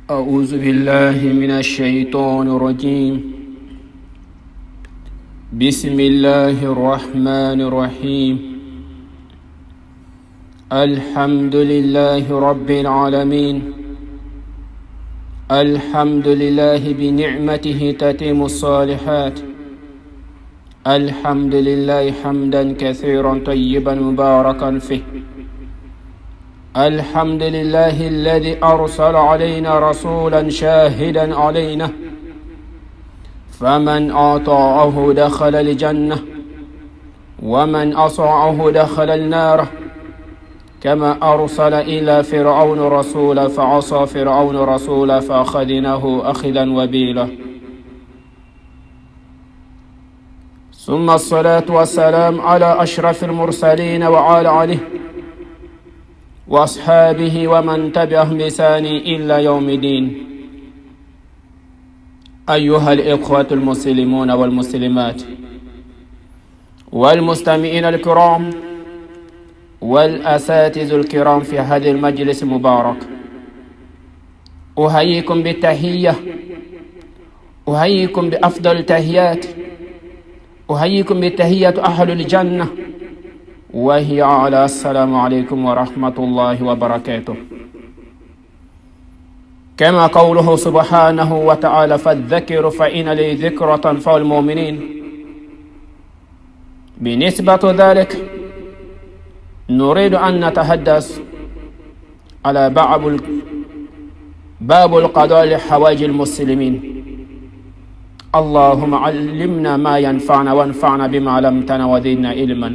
أعوذ بالله من الشيطان الرجيم. بسم الله الرحمن الرحيم. الحمد لله رب العالمين. الحمد لله بنعمته تتم الصالحات. الحمد لله حمدا كثيرا طيبا مباركا فيه. الحمد لله الذي أرسل علينا رسولا شاهدا علينا، فمن أطاعه دخل الجنة ومن أطاعه دخل النار، كما أرسل إلى فرعون رسولا فعصى فرعون رسولا فأخذناه أخذا وبيلا. ثم الصلاة والسلام على أشرف المرسلين وعلى عليه وأصحابه ومن تبعهم بإحسان إلى يوم الدين. أيها الإخوة المسلمون والمسلمات والمستمعين الكرام والأساتذة الكرام في هذا المجلس المبارك، أحييكم بالتحية، أحييكم بأفضل التحيات، أحييكم بتحية أهل الجنة، وهي على السلام عليكم ورحمة الله وبركاته. كما قوله سبحانه وتعالى: فالذكر فإن لي ذكرى تنفع المؤمنين. بنسبة ذلك نريد أن نتحدث على باب القضاء لحوائج المسلمين. اللهم علمنا ما ينفعنا وانفعنا بما علمتنا وزدنا علما.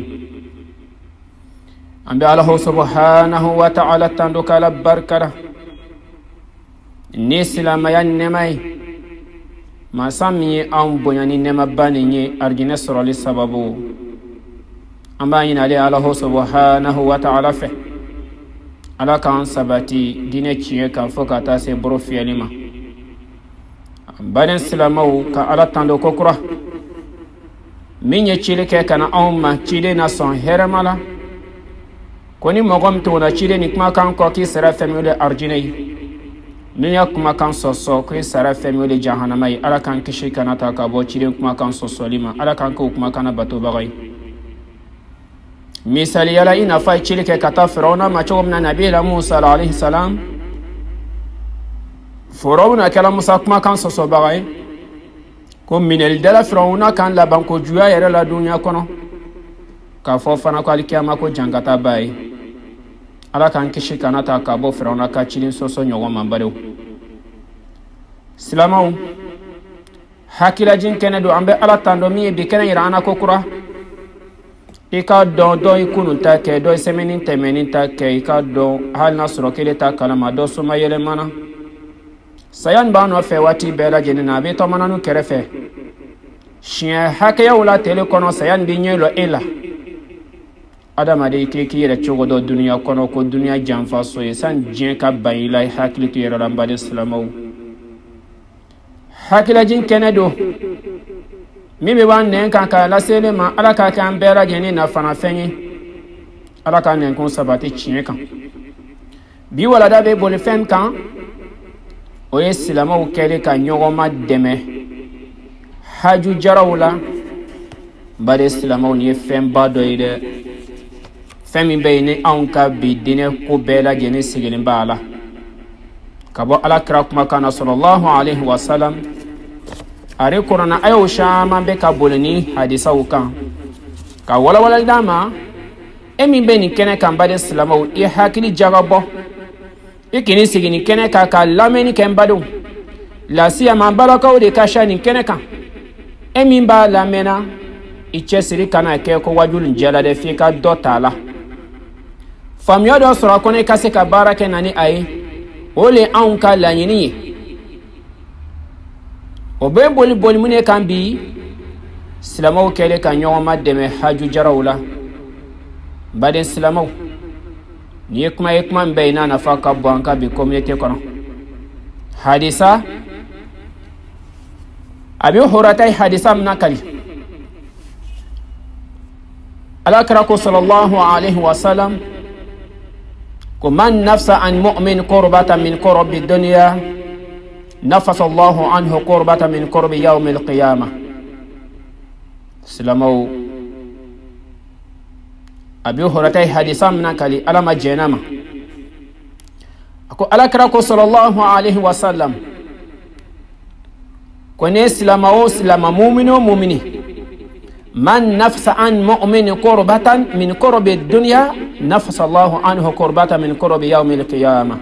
أنبي الله سبحانه وتعالى تندك لبركة نسلم ينمي ما سمي أم بنياني نما باني أرجن سر للسببو. أما إن علي الله سبحانه وتعالى فيه على كان سبتي دينتي كان فكتا سبرو في علما بان سلامو كألا تندو كوكرا من يشيلك كان أم تشيلي ناسون هرمالا koni mogom to na chile ni kuma kan ko ki sara family arjinai niya kuma kan soso ko sara family jahannamai ala kan kishi kana ta ka bo chile kuma kan soso lima ala kan ko kuma kana bato bagai misali yala ina fa chile ke kata firona ma chom na nabi la Musa alayhi salam firona kala Musa kuma kan soso bagai ko minel dala firona kan la banko juya yere la dunya kono ka fofana ko alikiyama ko jangata bai ala kan kishi kana ta ka bo firona ka chilin soso nyogo mambaro silamau hakila jin kene do ambe ala tando mi bi kene irana ko kura ika do ikunu ta ke do semenin temenin ta ke ika do hal nasro kele ta kalama do suma yele mana sayan ba no fe wati bela jenina be to mananu kerefe shia hakya wala tele kono sayan bi nyelo ela adama de ke yere chogo do dunya kono ko dunya janfa so yesan jin ka bayila hakili to yere lamba de islamaw hakila jin kenedo mibe wan nen kan ka la sele ma ala ka kan bera jeni na fana fenyi ala ka nen kon sabati chien kan bi wala da be bol fem kan o islamaw kele ka nyogo ma deme haju jarawla bare islamaw ni fem ba do ide femi bayni anka bi dine ko bela jeni sigilin bala kabo ala krakuma kana sallallahu alaihi wasallam are korona ayo shama be ka bolni hadisa ukan ka wala dama emi beni kene kan bade islamaw e hakili jagabo ikini sigini kene ka lameni ken badu la siya man baraka o de kashani kene kan emi ba lamena ichesiri kana ke ko wajulun jala de fi ka dotala famio do sura kone kase ka barake nani ai ole anka la nyini o be boli mune kan bi silamaw kele kan nyoma deme haju jarawla baden silamaw ni ekma mbeina na faka banka bi community kono hadisa abi huratai hadisa mnakali alakrako sallallahu alaihi wasallam ومن نفس عن مؤمن قربة من قرب الدنيا نفس الله عنه قربة من قرب يوم القيامة سلامو أبي هرتي حديثا من كلي ألم جنما أكو ألكركو صلى الله عليه وسلم كوني سلامو سلام مؤمن مؤمني من نفس عن مؤمن قربة من قرب الدنيا نفس الله عنه قربة من قرب يوم القيامة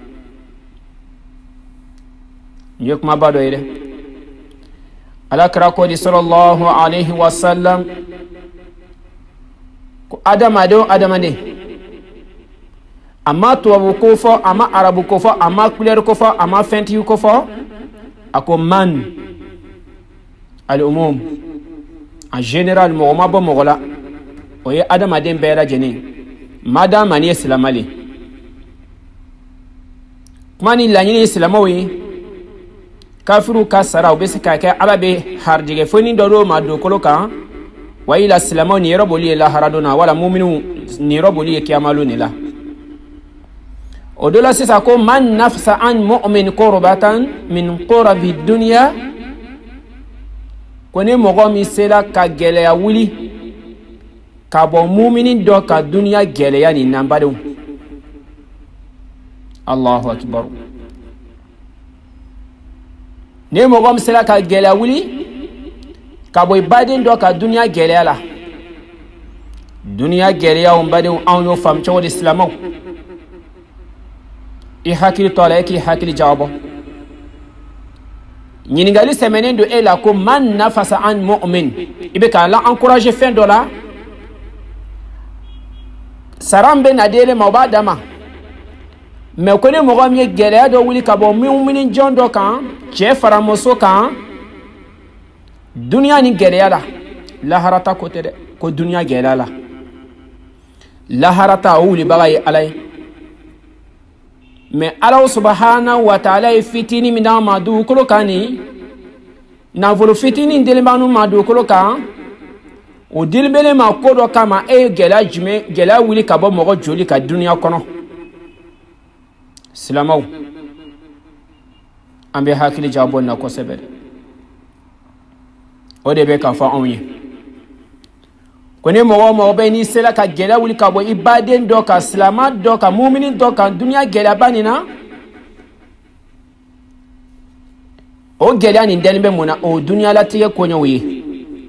يك ما بعد إيه على كراكو صلى الله عليه وسلم آدم أدي أما توابو كوفا أما عربو كوفا أما كولير كوفا أما فنتيو كوفا أكو من الأموم en général mogoma bo mogola oye adam adem bera jeni madam ani islamali kumani lanyini islamawi kafiru kasara obese kake alabe hardige foni dodo madu koloka wa ila islamo ni roboli la haradona wala mu'minu ni roboli kiyamalu ni la odola sisa ko man nafsa an mu'min qurbatan min qurabi dunya kone mogomi sela ka geleya wuli ka bo mu'minin do ka dunya geleya ni nambadu Allahu akbar ne mogom sela ka geleya wuli ka bo ibadin do ka dunya geleya la dunya geleya on badu on yo fam chawo islamo i hakili to la ki hakili jawabo ñiningali semaine do ela ko man nafasa an mu'min ibe ka la encourager fin dola sarambe na dele mabadama me ko ne mo gami gele do wuli ka bo mu'minin jondo kan che faramoso kan dunya ni gele la la harata ko tede ko dunya gele la harata wuli bagay alay mais Allah subhanahu wa ta'ala fitini mina madu kolokani na volo fitini ndelebanu madu koloka o dilbele ma kodo kama gela jume gela wuli kabo mogo joli ka dunya kono silamaw ambe hakili jabon na ko sebere o de be ka fa onye kone mo be ni sela ka gela wuli ka bo ibaden do ka salama do ka mu'minin do ka dunya gela banina o gela ni denbe mona o dunya la tiye ko nyawi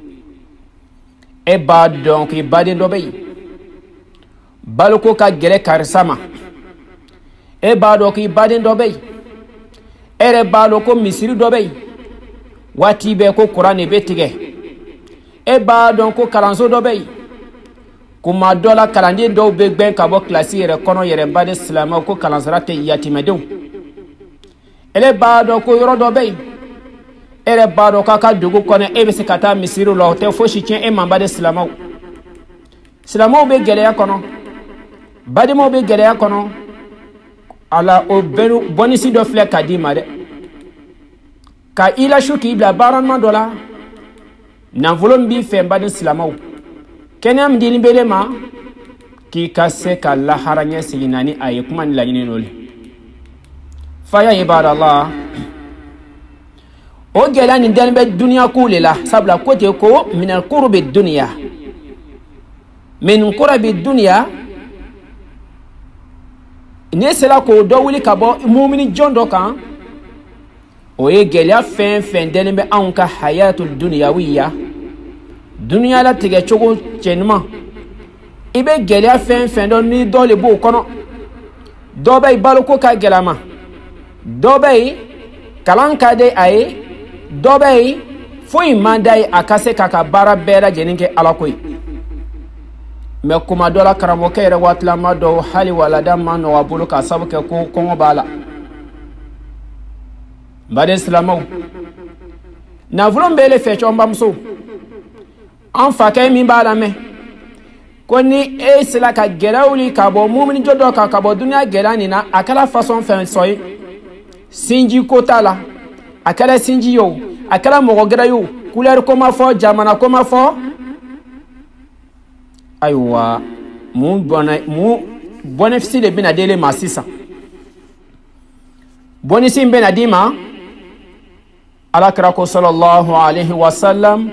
e ba donc ibaden do be balko ka gele karsama e ba do ki ibaden do be ere balko misiri do be wati be ko qur'an be tige e ba don ko kalanso do be kuma dola kalande do be ben ka bo classe yere kono yere bade islam ko kalansara te yatimedon ele ba do ko yoro do be ere ba do ka dugu kono e be sekata misiru lo te fo shitien e mamba de islam be gele ya kono bade mo be gele ya kono ala o benu bonisi do fle kadima de ka ila shuki bla baran dola na volon bi femba de silamaw kenyam dilibele ma ki kase ka la haranya siginani ay kuma ni lanyini noli faya ibadallah o gelani dalbe dunya kulela sabla kote ko min al qurbi dunya min qurbi dunya ne sela ko do wuli kabo mu'mini jondo kan o ye gɛlɛya fɛn fɛn dɛnen bɛ anw ka hayatul dunyawiya dunya la tigɛ cogo cɛɲuman i bɛ gɛlɛya fɛn fɛn dɔn ni dɔ le b'o kɔnɔ dɔ bɛ yen baloko ka gɛlɛn ma dɔ bɛ yen kalan ka di a ye dɔ bɛ yen foyi man d'a ye a ka se k'a ka baara bɛɛ lajɛlen kɛ ala ko ye mɛ kuma dɔ la karamɔgɔkɛ yɛrɛ waatilama dɔw hali walada ma nɔgɔ a bolo k'a sabu kɛ ko kɔngɔ b'a la bade silamaw navolon bele fecho mbamso an fakay min bala me koni e sila ka gerawli ka bo mu'min jodo ka bo dunya gerani na akala façon fen soy sinji kotala akala sinji yo akala mogo gerayo couleur koma fo jamana koma fo aywa mu bénéfice de bina dele masisa bonisi bena dima على كراكو صلى الله عليه وسلم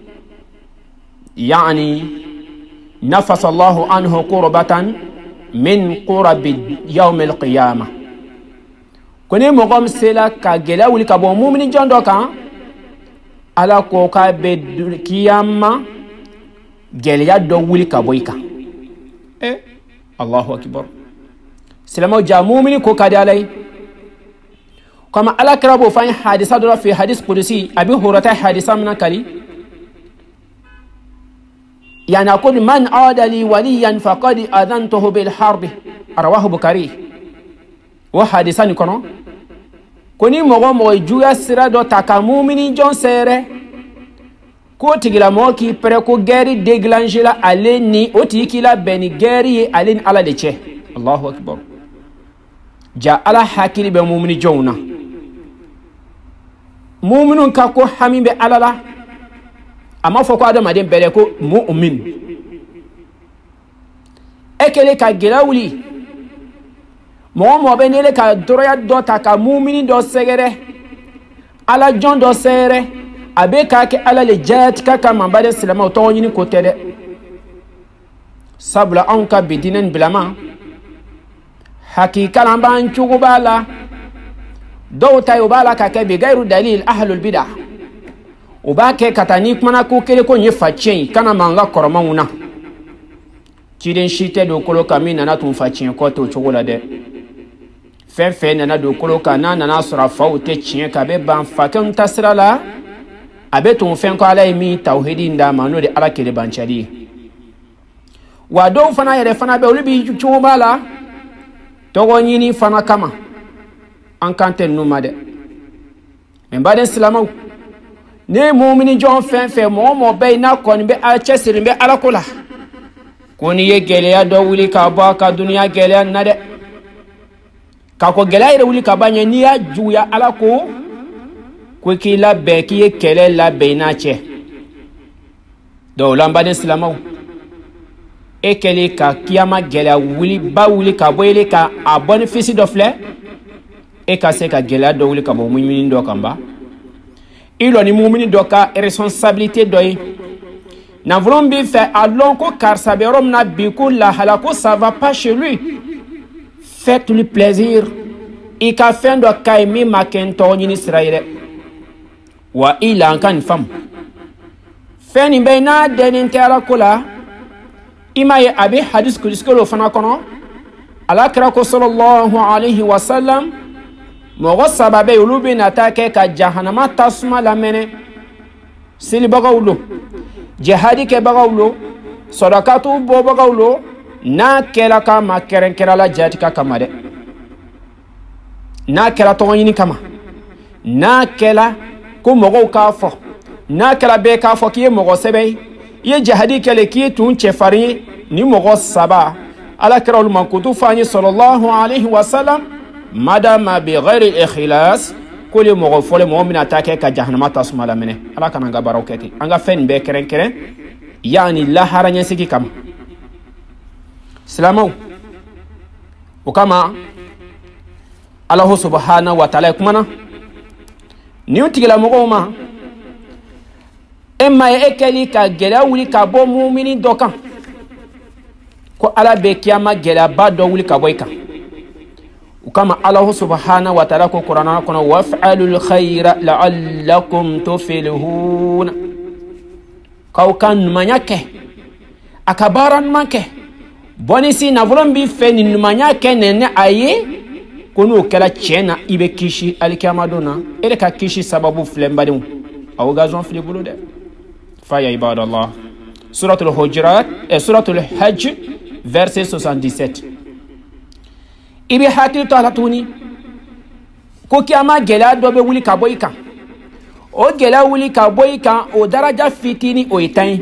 يعني نفس الله عنه قربة من قرب يوم القيامة كوني مغم سيلا كجلا ولي كابو مؤمن جندوكا على كوكا بالقيامة جليا دو ولي كابويكا الله أكبر سلام جا مؤمن كوكا دالي كما على كرابو فاين حادثة دورا في حديث قدسي أبي هريرة حادثة من كلي يعني أقول من عاد لي وليا فقد أذنته بالحرب رواه بكاري وحادثة نكونو كوني مغو جويا سيرا دو تاكا مؤمن جون سيري ko tigila mo ki pre ko guerre déglanger la aleni otiki la beni guerre aleni ala de che Allahu akbar ja ala hakili be mu'mini jowna mu'minun ka ko hamibe ala la ama foko adama de bele ko mu'min ekele ka gelawli mo be nele ka doroya do ta ka mu'mini do segere ala jon do sere abe ka ke ala le jat ka kama bade silama to nyini ko tede sabla anka bidinen bilama hakika lamban chugo bala do tayo bala ka ke be gairu dalil ahlul bidah ubake katani kuma ko kele ko nyefachen kana manga koromuna chiden shite do kolo kamina na tun fachen ko to chugo la de fe na do kolo kana na sura faute chien ka be ban fakan tasrala abeton fen ko alay mi tawhidin da mano de ala kele banchari wa do fana yere fana be ulubi chumala to gonyini fana kama an kante numade men baden salamaw ne mu'mini jon fen mo be na kon be a chesiri be ala kula koni ye gele ya do wuli ka ba ka duniya gele na de ka ko gele ya wuli ka banya ni ya juya ala ko ki la be ki kele la be na che do lamba de silamaw e kele ka kiyama gele wuli ba wuli ka boyle ka a bénéfice do fle e ka se ka gele do wuli ka bo mu'minin do kamba ilo ni mu'minin do ka responsabilité doy na voulons bien faire allons ko car saberom na biku la halako ça va pas chez lui faites-lui plaisir et ka fin do kaimi makento ni Israël wa ila kan fam feni bayna denin tera kula imaye abi hadith kuliskolo fana kono ala krako sallallahu alayhi wa sallam mo sababe ulubi natake ka jahannama tasma la mene sili bagawlo jihadi ke bagawlo sadaqatu bo bagawlo na kela ka makeren kera la jatika kamade na kela to yini kama na kela ko mogo ka fo na kala be ka fo ki mogo sebe ye jihadi kele ki tun chefari ni mogo saba ala karol mankutu fani sallallahu alayhi wa sallam madama bi ghairi ikhlas kuli mogo fole mu'min atake ka jahannama tasma la mene ala kana ga barakati anga fen be keren yani la haranya siki kama salamaw ukama Allah subhanahu wa ta'ala kumana ni utigila mogoma emma ekeli ka gela wuli ka bo mu'mini dokan ko ala be kiyama gela ba do wuli ka boyka ukama Allah subhanahu wa ta'ala ko qur'ana kono waf'alul khayra la'allakum tuflihun kaukan manyake akabaran manke bonisi na volombi feni manyake nene aye kono kala chena ibe kishi alikama dona ele ka kishi sababu flembadum aw gazon flebulu de fa ya ibadallah suratul hujurat et suratul hajj verset 77 ibe hakil to alatuni ko kiyama gela do be wuli ka boyika o gela wuli ka boyika o daraja fitini o itain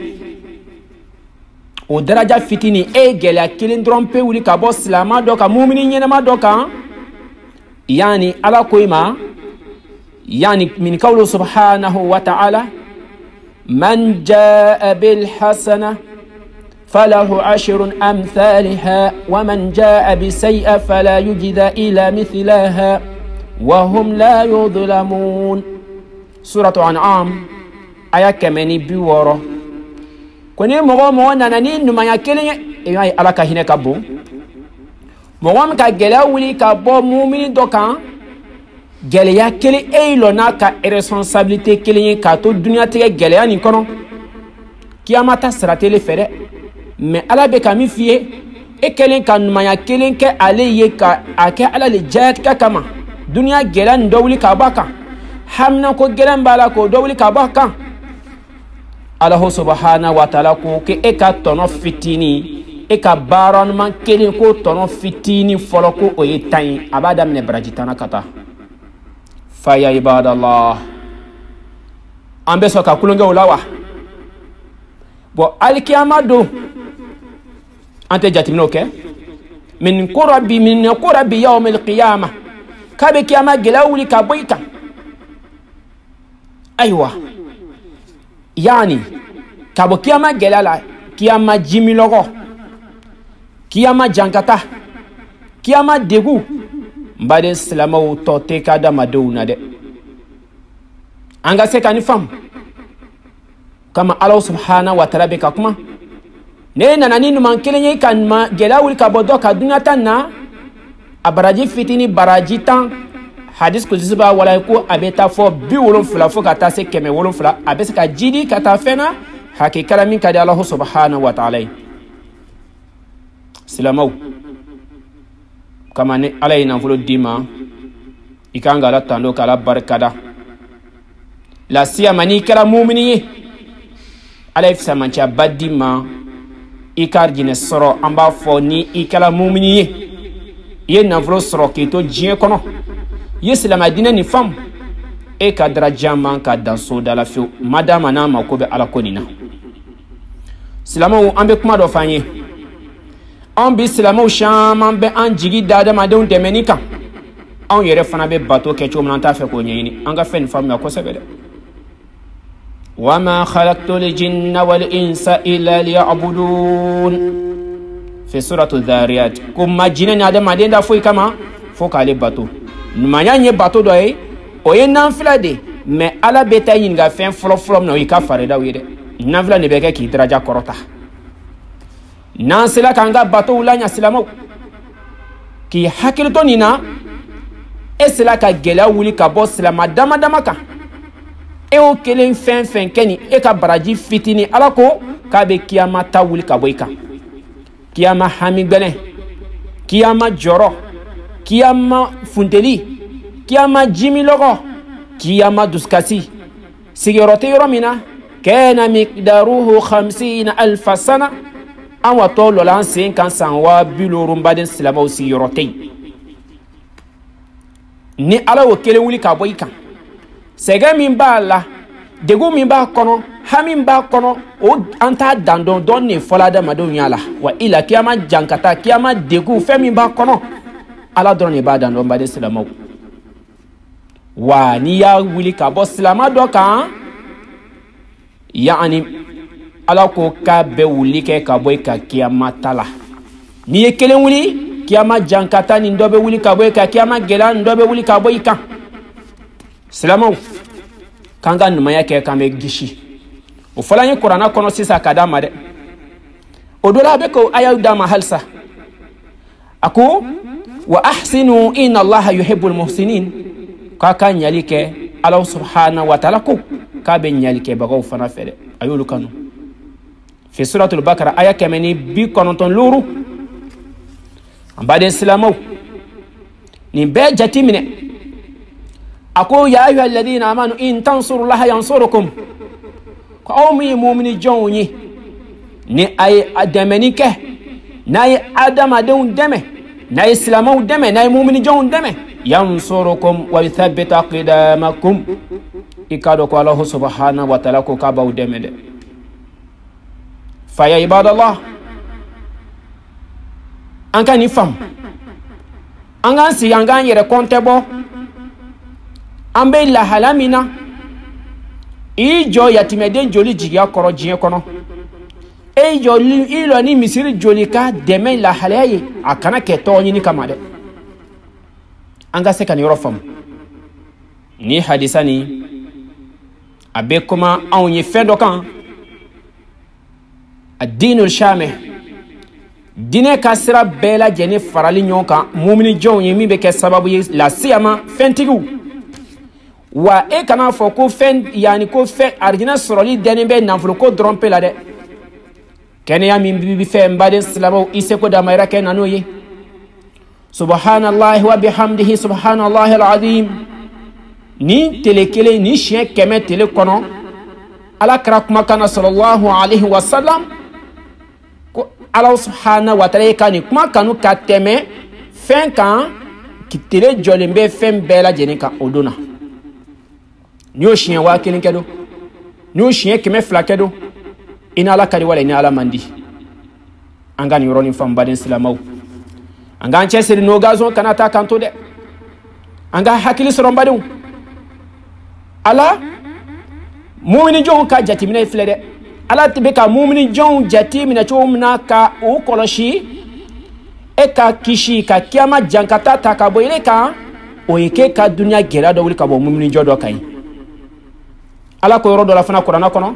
o daraja fitini e gela kilindron pe wuli ka bo slama do ka mu'mini nyena do ka يعني على كويما يعني من قوله سبحانه وتعالى من جاء بالحسنة فله عشر أمثالها ومن جاء بسيئة فلا يجزى إلا مثلها وهم لا يظلمون suratu An'am aya kemeni bi woro koni mogo nanani numanya kelen e ay ala ka hine ka bon mogo ka gela wuli ka bo mu'mini dokan geleya kelen e lona ka responsabilité kelen ka to dunya te geleya ni kono kiyamata sratele fere mais ala be ka mi fiye e kelen ka numanya kelen ke ale ye ka ake ala le jayat ka kama dunya gela ndo wuli ka baka hamna ko gelan bala ko do wuli ka baka Allah subhanahu wa ta'ala ko ke e ka tono fitini e ka baron man kelen ko tono fitini folo ko o ye tan abada mine brajitana kata fa ya ibadallah ambe so ka kulunga ulawa bo alkiyama do ante jatimno ke min qurabi yawm alqiyamah kabe kiyama gelawli ka boyka aywa yani kabo kiyama gelala kiyama jimilogo kiyama jankata kiyama degu mbade silamaw tote kada maduna de anga se kan fam kama Allah subhanahu wa ta'ala be ka kuma ne nanani numan kelenye kan ma gelawul ka bodo ka dunata na abaraji fitini baraji tan hadis ko zisba wala ko abeta fo bi wolon fula fo ka ta se keme wolon fula abes ka jidi ka ta fena hakikala min ka di Allah subhanahu wa ta'ala silamaw kama ne ala ina fulo dima ikanga la tando kala barkada la siyamani kala mu'mini ala ifsa mancha badima ikar jine soro amba fo ni ikala mu'mini ye na fulo soro ki to jien kono ye silama dina ni fam e ka daraja man ka danso dala fi madama na makobe ala konina silama ambe kuma do fanye on bi silama shaman be an jigi dada ma don demenika on yere fana be bato ke chom nan ta fe ko nyini an ga fen fam ya ko sebede wama khalaqtul jinna wal insa illa liya'budun fi suratu dhariyat kuma jinna ni adama denda foi kama fo kale bato numanya nye bato do e o ye nan fila de mais ala beta yin ga fen flom no ika fareda wede nan fila ne be ke ki daraja korota nan sila kanga bato ulanya silamo ki hakil to nina e sila ka gela wuli ka bo silama dama ka e o kelen fen keni e ka baraji fitini ala ko ka be kiyama ta wuli ka boika kiyama hamigbele kiyama joro kiyama funteli kiyama jimi logo kiyama duskasi sigorote yoromina kana miqdaruhu 50,000 sana an wato lolan sen kan sanwa bilorun badin silamaw sigorote ni ala wo kele wuli ka boy kan sege min ba la degu min ba kono hamin ba kono o anta dandon don ne folada madon yala wa ila kiyama jankata kiyama degu fe min ba kono ala don ne ba dandon badin silamaw wa ni ya wuli ka bo silama do kan yani ala ko ka be wuli ke ka boy ka kiyama tala ni ye kelen wuli kiyama jankata ni ndobe wuli ka boy ka kiyama gela ndobe wuli ka boy ka silamaw kanga numaya ke kame gishi o falanye qur'ana kono sisa kadama de o dola be ko ayaw dama halsa ako wa ahsinu inna allaha yuhibbul muhsinin ka kan yalike Allah subhanahu wa ta'ala ko ka be yalike bagaw fana fere ayulu kanu fi suratul bakara aya kemeni bi kononton luru ambade silamaw ni be jatimine ako ya ayyuha alladhina amanu in tansurullaha yansurukum ko awmi mu'mini jonni ni ay adamenike nay adama deun deme nay islamaw deme nay mu'mini jon deme yansurukum wa yuthabbit aqdamakum ikado ko Allah subhanahu wa ta'ala ko kabaw deme de fa ya ibadallah anka ni fam anga si anga yere kontebo ambe la halamina ijo yatimeden joli jiya koro jiye kono ijo ilo ni misiri joli ka deme la halaye akana ke tonyi ni kamade anga se kan yorofam ni hadisani abe kuma anw ye fɛn dɔ kan adinul shamih dinɛ ka sira bɛɛ lajɛlen farali ɲɔgɔn kan mumini jɔnw ye min bɛ kɛ sababu ye lasiyama fɛntigiw wa e kana fɔ ko fɛn yani ko fɛn arijinɛ sɔrɔli dɛnnen bɛ nafolo ko dɔrɔn pe la dɛ kɛnɛya min bi fɛ n baden silamɛw i seko damayira kɛ na n'o ye subhanallahi wa bihamdihi subhanallahi alazim ni tele kelen ni siɲɛ 100 tele kɔnɔ ala kɛra kumakan na sallallahu alaihi wa sallam ko ala subhanahu wa ta'ala ka ni kuma kanu ka tɛmɛ fɛn kan ki tele jɔlen bɛ fɛn bɛɛ lajɛlen kan o don na ni o siɲɛ 1000 kɛ don ni o siɲɛ 200 kɛ don i ni ala ka di wala i ni ala man di an ka nin yɔrɔnin faamu baden silamɛw an k'an cɛsiri n'o gazon kana taa kan to dɛ an ka hakili sɔrɔ n badenw ala mumini jɔnw ka jateminɛ filɛ dɛ ala bɛ ka mumini jɔnw jateminɛ cogo min na ka u kɔlɔsi e ka kisi ka kiyama jankata ta ka bɔ ele kan o ye k'e ka duniya gɛlɛya dɔ wuli ka bɔ mumini jɔ dɔ kan ye ala ko yɔrɔ dɔ la fana kuranna kɔnɔ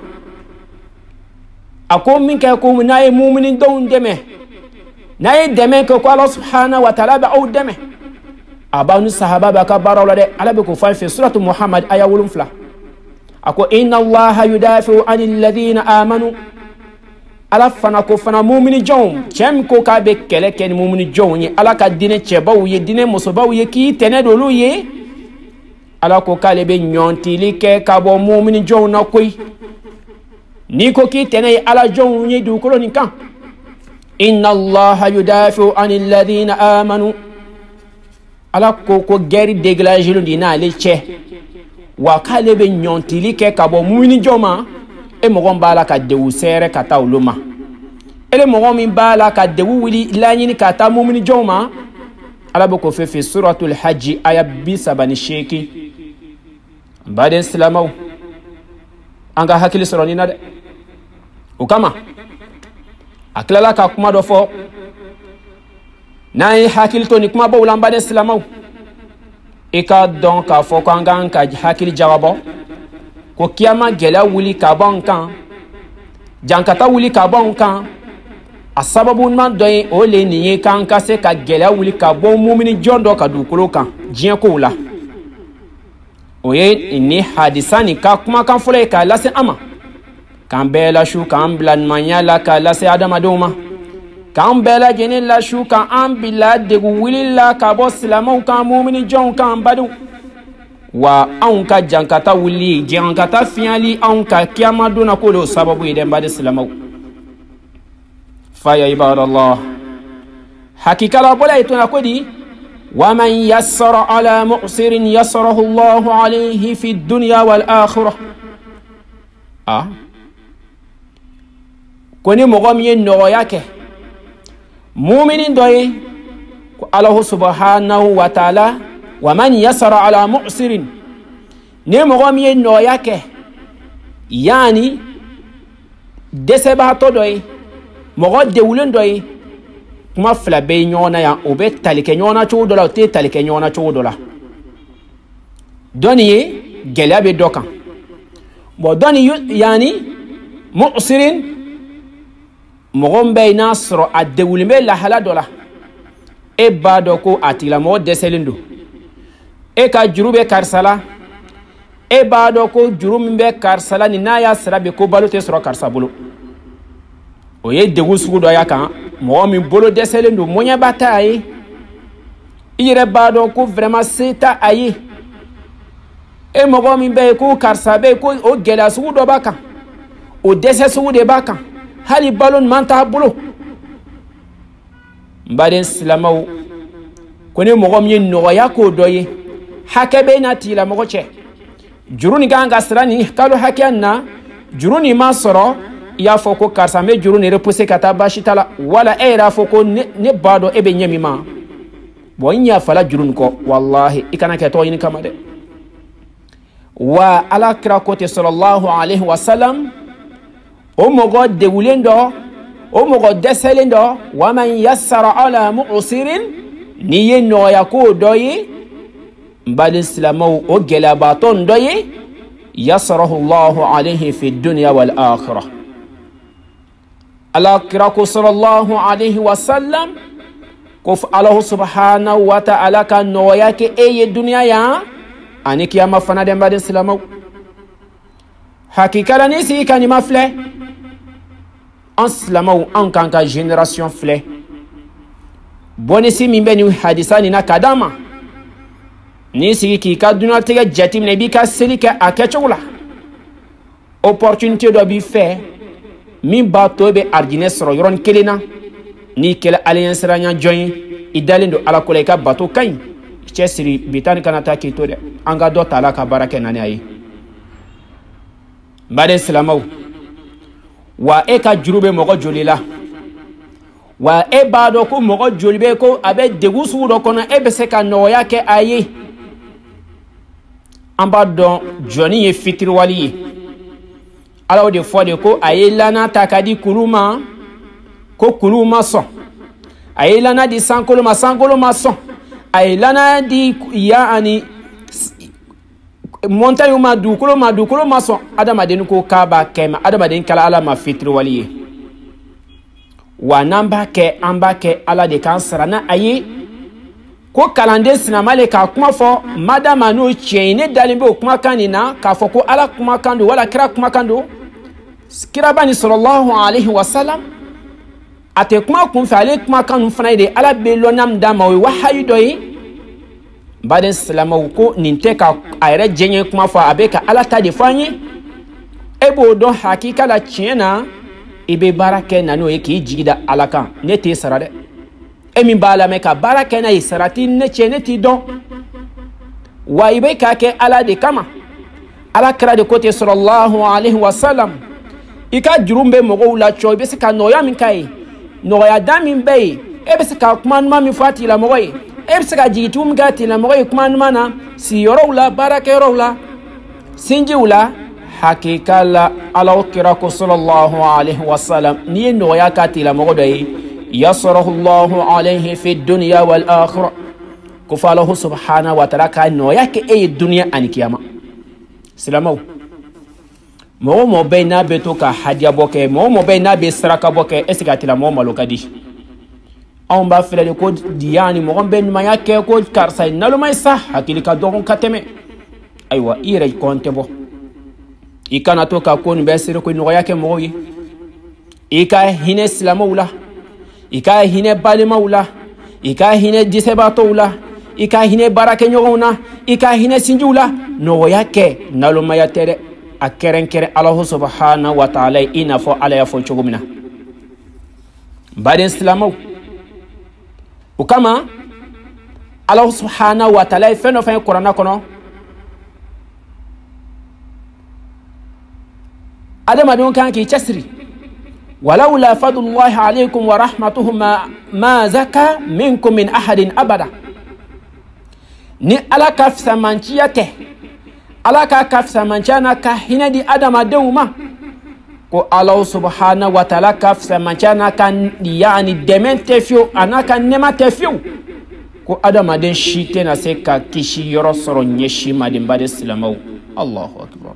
a ko min kɛ ko n'a ye mumini dɔnw dɛmɛ n'a ye dɛmɛ kɛ ko ala subhanahu wa ta'ala bɛ aw dɛmɛ a b'aw ni sahaba b'a ka baaraw la dɛ ala bɛ k'o fɔ an fɛ suratu muhammad aya 7 a ko inna allaha yudafi'u anil ladhina amanu ala fana ko fana mumini jɔnw cɛ min ko k'a bɛ kɛlɛ kɛ ni mumini jɔnw ye ala ka dinɛ cɛbaw ye dinɛ musobaw ye k'i tɛnɛ d'olu ye ala ko k'ale bɛ ɲɔntili kɛ ka bɔ mumini jɔnw na koyi ni ko k'i tɛnɛ ye ala jɔnw ye dugukolo nin kan inna allaha yudafi'u anil ladhina amanu ala ko gɛri déglager di n'ale cɛ wa k'ale bɛ ɲɔntili kɛ ka bɔ mumini jɔn ma e mɔgɔ b'a la ka dewu sɛrɛ ka taa olu ma ele mɔgɔ min b'a la ka dewu wuli laɲini ka taa mumini jɔn ma ala bɛ ko fɛ suratul hajj aya 38 baden silamɛw an ka hakili sɔrɔ nin na dɛ o kama a tilala ka kuma dɔ fɔ n'an ye hakili to ni kuma baw la an baden silamɛw i ka dɔn k'a fɔ ko an kan ka hakili jagabɔ ko kiyama gɛlɛya wuli ka bɔ an kan jankata wuli ka bɔ an kan a sababu ɲuman dɔ ye o le nin ye k'an ka se ka gɛlɛya wuli ka bɔ mumini jɔn dɔ ka dugukolo kan diɲɛ kow la o ye ni hadisa nin ka kumakan fɔlɔ ye k'a lase an ma k'an bɛɛ lasu k'an bila ɲumanya la k'a lase adamadenw ma k'an bɛɛ lajɛlen lasu k'an bila degu wuli la ka bɔ silamɛw kan mumini jɔnw kan badenw wa anw ka jankata wuli jankata fiɲɛli anw ka kiyama donna k'o de sababu ye dɛ n baden silamɛw fa ya ibadallah hakikala bɔla ye tona ko di ومن يسر على مؤسر يسره الله عليه في الدنيا والآخرة كوني مغمي نوياك مؤمن دوي الله سبحانه وتعالى ومن يسر على مؤسر نمغمي نوياك يعني دسباتو دوي مغد دولن دوي kuma fila bɛ ɲɔgɔn na yan o bɛ tali kɛ ɲɔgɔn na cogo dɔ la o tɛ tali kɛ ɲɔgɔn na cogo dɔ la dɔnni ye gɛlɛya bɛ dɔ kan bon dɔnni yanni mu'sirin mɔgɔ min bɛ yen n'a sɔrɔ a degulen bɛ lahala dɔ la e b'a dɔn ko a tigilamɔgɔ dɛsɛlen don e ka juru bɛ karisa la e b'a dɔn ko juru min bɛ karisa la nin n'a y'a sara bi ko balo tɛ sɔrɔ karisa bolo o ye degun sugu dɔ y'a kan mɔgɔ min bolo dɛsɛlen don mɔɲɛba t'a ye i yɛrɛ b'a dɔn ko vraiment se t'a a ye e mɔgɔ min bɛ yen ko karisa bɛ yen ko o gɛlɛya sugu dɔ b'a kan o dɛsɛ sugu de b'a kan hali balo ɲuman t'a bolo n baden silamɛw ko ni mɔgɔ min ye nɔgɔya k'o dɔ ye hakɛ bɛ n'a tigilamɔgɔ cɛ juru nin kan ka sara nin kalo hakɛya nin na juru nin ma sɔrɔ i y'a fɔ ko karisa n bɛ juru nin repoussé ka taa baasi t'a la wala e yɛrɛ y'a fɔ ko ne b'a dɔn e bɛ ɲɛ min ma bon n yafala juru nin kɔ walahi i kana kɛ tɔgɔ ɲini kama dɛ wa ala kira ko ten sallallahu alaihi wa sallam o mɔgɔ degulen dɔ o mɔgɔ dɛsɛlen dɔ wa man yassara ala mu'sirin n'i ye nɔgɔya k'o dɔ ye n baden silamɛw o gɛlɛyabaatɔ dɔ ye يسره الله عليه في الدنيا والآخرة الله كراكو صلى الله عليه وسلم كف الله سبحانه وتعالى كان نوياك أي الدنيا يا أنك يا مفنا دم بعد السلام حقيقة لنسي كان ما فله أسلموا أن كان كجنراسيون فله بونسي من بين حديثاننا كداما nisi ki ka duna tega jatim ne bi ka seli ka akechula opportunité do bi fait min ba to be arjine soro yoron kelena ni kele alliance ranya join idalendo ala kole ka bato kay chesiri bitani kana ta ki to de anga do tala ka barake nani ayi bade salamaw wa e ka jurube mogo jolila wa e ba do ko mogo jolibe ko abe degusu do kono e be se ka no yake ayi amba don joni ye fitri wali ala de fo de ko ayelana takadi kuluma ko kuluma so ayelana di sankolo ma so ayelana di yaani montagne ma du kulo ma so adama den ko kaba kema adama den kala ala ma fitri wali wa namba ke amba ke ala de kansara ayi ko kalande sinamale ka kuma fo madama no chene dalimbe kuma kanina ka fo ko ala kuma kando wala kira kuma kando kira bani sallallahu alaihi wasallam ate kuma kun fale kuma kanu fanaide ala belo nam dama wa haydoyi baden salamaw ko ninte ka ayre jenye kuma fo abeka ala ta defanyi ebo don hakika la chena ibe barake nano yake jigida alaka nete sarade emi bala me ka barake na isarati ne chene ti don wa ibe ka ke ala de kama ala kra de kote sallallahu alaihi wasallam ika jurumbe mogo la cho be se ka noya min kai noya damin be e be se ka kuma ma mi fati la mogo e be se ka jigitu mi gati la mogo kuma mana si yoro la barake yoro la sinji ula hakika la ala kra ko sallallahu alaihi wasallam ni noya kati la mogo dai يسره الله عليه في الدنيا والآخرة كفاله سبحانه وتعالى كأنه يك أي الدنيا أن كيما سلامو مو بينا بتوكا حديا بوكي مو بينا بسرقة بوكي إسكاتي لا مو مالوكادي أم بافلا لكود دياني مو بين ما يك كود كارساي نالو ما يصح هكذا كدوم كتمه أيوة إيرج كونتبو إكنا توكا كون بسيرو كون نوياك موي إكا هنا سلامو لا ika hine balimawla ika hine disebatowla ika hine barake nyogona ika hine sinjula no yake naluma yatere akerenkere Allah subhanahu wa ta'ala ina fo ala yafo chogumina baden islamaw ukama Allah subhanahu wa ta'ala feno fa Qur'ana kono adama don kan ki chasri ولولا فضل الله عليكم ورحمته ما زكى منكم من أحد أبدا ni ala kaf samanchiyate ala ka kaf samanchana ka hinadi adama dewma ko Allah subhanahu wa ta'ala kaf samanchana kan yani demente fio anaka nema tefio ko adama den shite na se ka kishi yoro soro nyeshi madin bade islamaw Allahu akbar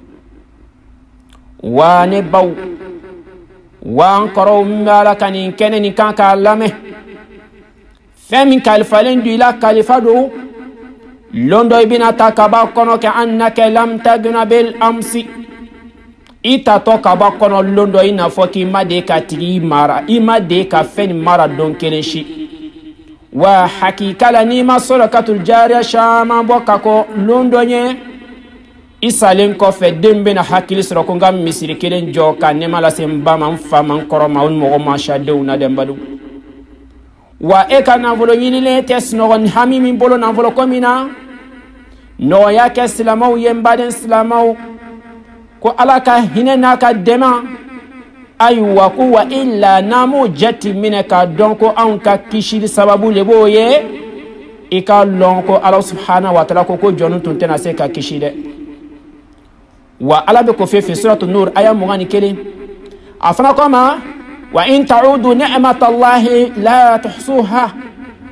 wa ne baw وان قروا مالك ان كان كان كلامه فمن كالفلين دي لا كالفدو لوندو بنا تكبا كونو كانك لم تغن بالامس ايتا توكبا كونو لوندو ان فوكي ما دي كاتري مارا اما دي كفن مارا دون كلشي وحقيقه لني ما صلكه الجاريه شاما بوكاكو لوندو ني isalen ko fe dembe na hakili sro ko ngam misiri kelen joka ne mala semba man fa man koroma on mo ma shadew na dembadu wa e kana volo yini le tes no on hami min bolo na volo komina no ya ke islamaw yembaden islamaw ko alaka hinena ka dema aywa ko wa illa namu jati minaka donc an ka kishi sababu le boye e ka lon ko Allah subhanahu wa ta'ala ko jonu tuntena se ka kishi de wa ala be ko fi suratu nur aya mugani kele afana kama wa in ta'udu ni'matallahi la tuhsuha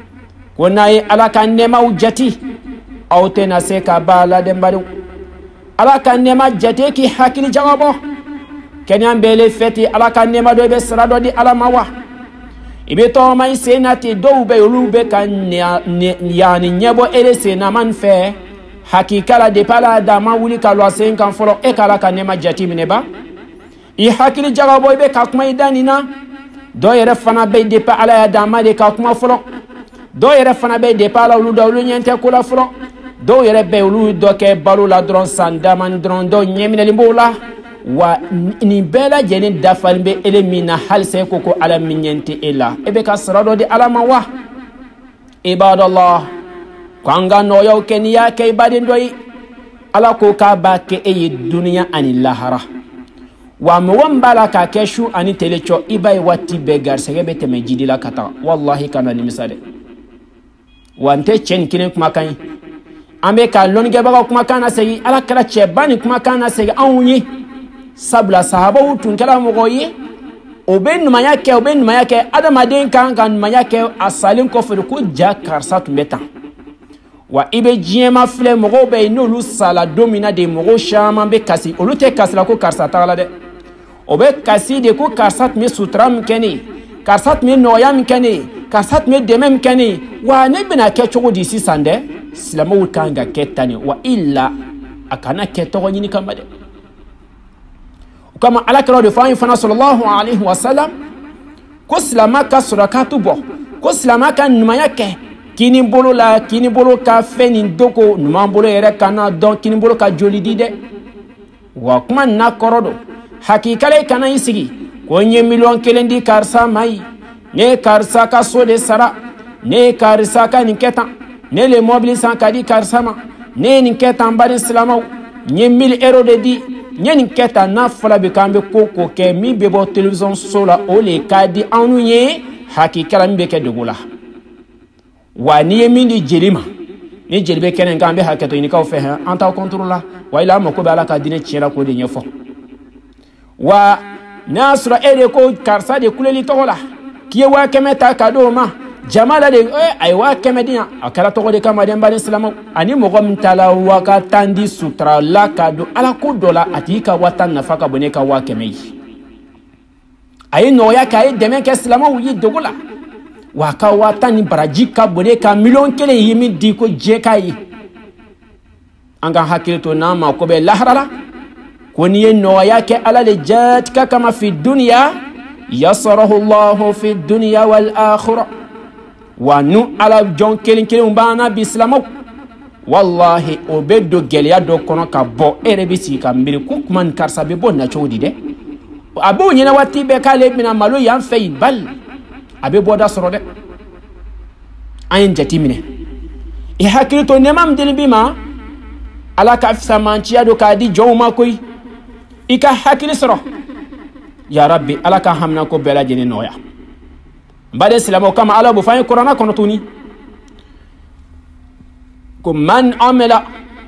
kunai ala kan nema ujati aw tena se ka bala de mbadu ala ka nema jate ki hakili jawabo kenyan bele feti ala ka nema do be sira do di ala mawa ibe to mai senati do be ulube kan yani nyebo ele sena man fe hakikala de pala da ma wuli ka lo sen kan folo e kala ka nema jati mineba I hakili jawabo be ka kuma idanina do yere fana be de pa ala da ma de ka kuma folo do yere fana be de pa la ulu do ulu nyente kula folo do yere be ulu do ke balu la dron sanda man dron do nyemina limbola wa ni bela jeni dafal be elimina hal se koko ala minyente ela ebe ka srado di ala mawa ibadallah kwanga no yo kenya ke ibadin doyi ala ko ka ba ke e dunya anillahara wa mwambala ka keshu ani telecho ibai wati begar segebe temejidi la kata wallahi kana ni misale wante chen kine kuma kan ambe ka longe baga kuma kana segi ala kala chebani kuma kana segi anwunyi sabla sahaba utun kala mogoyi oben mayake adama den kan mayake asalin ko fere ko jakar satu meta wa ibe jema fle mogo be no lu sala domina de mogo shama be kasi olute kasla ko karsa tala de obe kasi de ko karsat me sutram keni karsat me noyam keni karsat me demem keni wa ne bina ke chogo disi sande silamo kanga ketani wa illa akana keto nyini kamade kama ala kala de fa fana sallallahu alaihi wasallam ko silama ka surakatu bo ko silama ka numayake kini bolo ka feni doko numa bolo yere kana don kini bolo ka jolidi de wa kuma na korodo hakikale kana isigi ko nye million kelendi karsa mai ne karsa ka so de sara ne karsa ka ninketa ne le mobile san kadi karsa ma ne ninketa mbari islamaw nye 1000 euro de di nye ninketa na fala be kambe koko ke mi bebo television sola o le kadi anu ye hakikala mbe ke dugula wa ni mindi jelima ni jelibe kenen gambe haketo ni ka fe anta contrôla wa ila mako be ala ka dine chira ko de nyefo wa nasra ede ko karsa de kuleli tola kiye wa kemeta kado ma jamala de ay wa kemediya akala to de kama de mbali islam ani mogo mtala wa ka tandi sutra la kado ala ko dola atika watan nafaka boneka wa kemei ay no ya kay deme ke islam wi dogola waka watani barajika boneka million kele yimi di ko jekai anga hakilto na ma ko be lahrala koni no yake ala le jatka kama fi dunya yasarahu Allah fi dunya wal akhirah wa nu ala jon kelen kelen bana bi islamo wallahi obedo gelya do kono ka bo erebisi ka mbiri kukman karsa be bonna chodi de abo nyina wati be kale mina malo yan fay bal abe boda soro de ayin jatimine e hakilto nemam del bima ala ka samanci ado ka di jawma koy ika hakil soro ya rabbi ala ka hamna ko bela jeni noya bade islamo kama ala bu fay qur'ana kono tuni kum man amila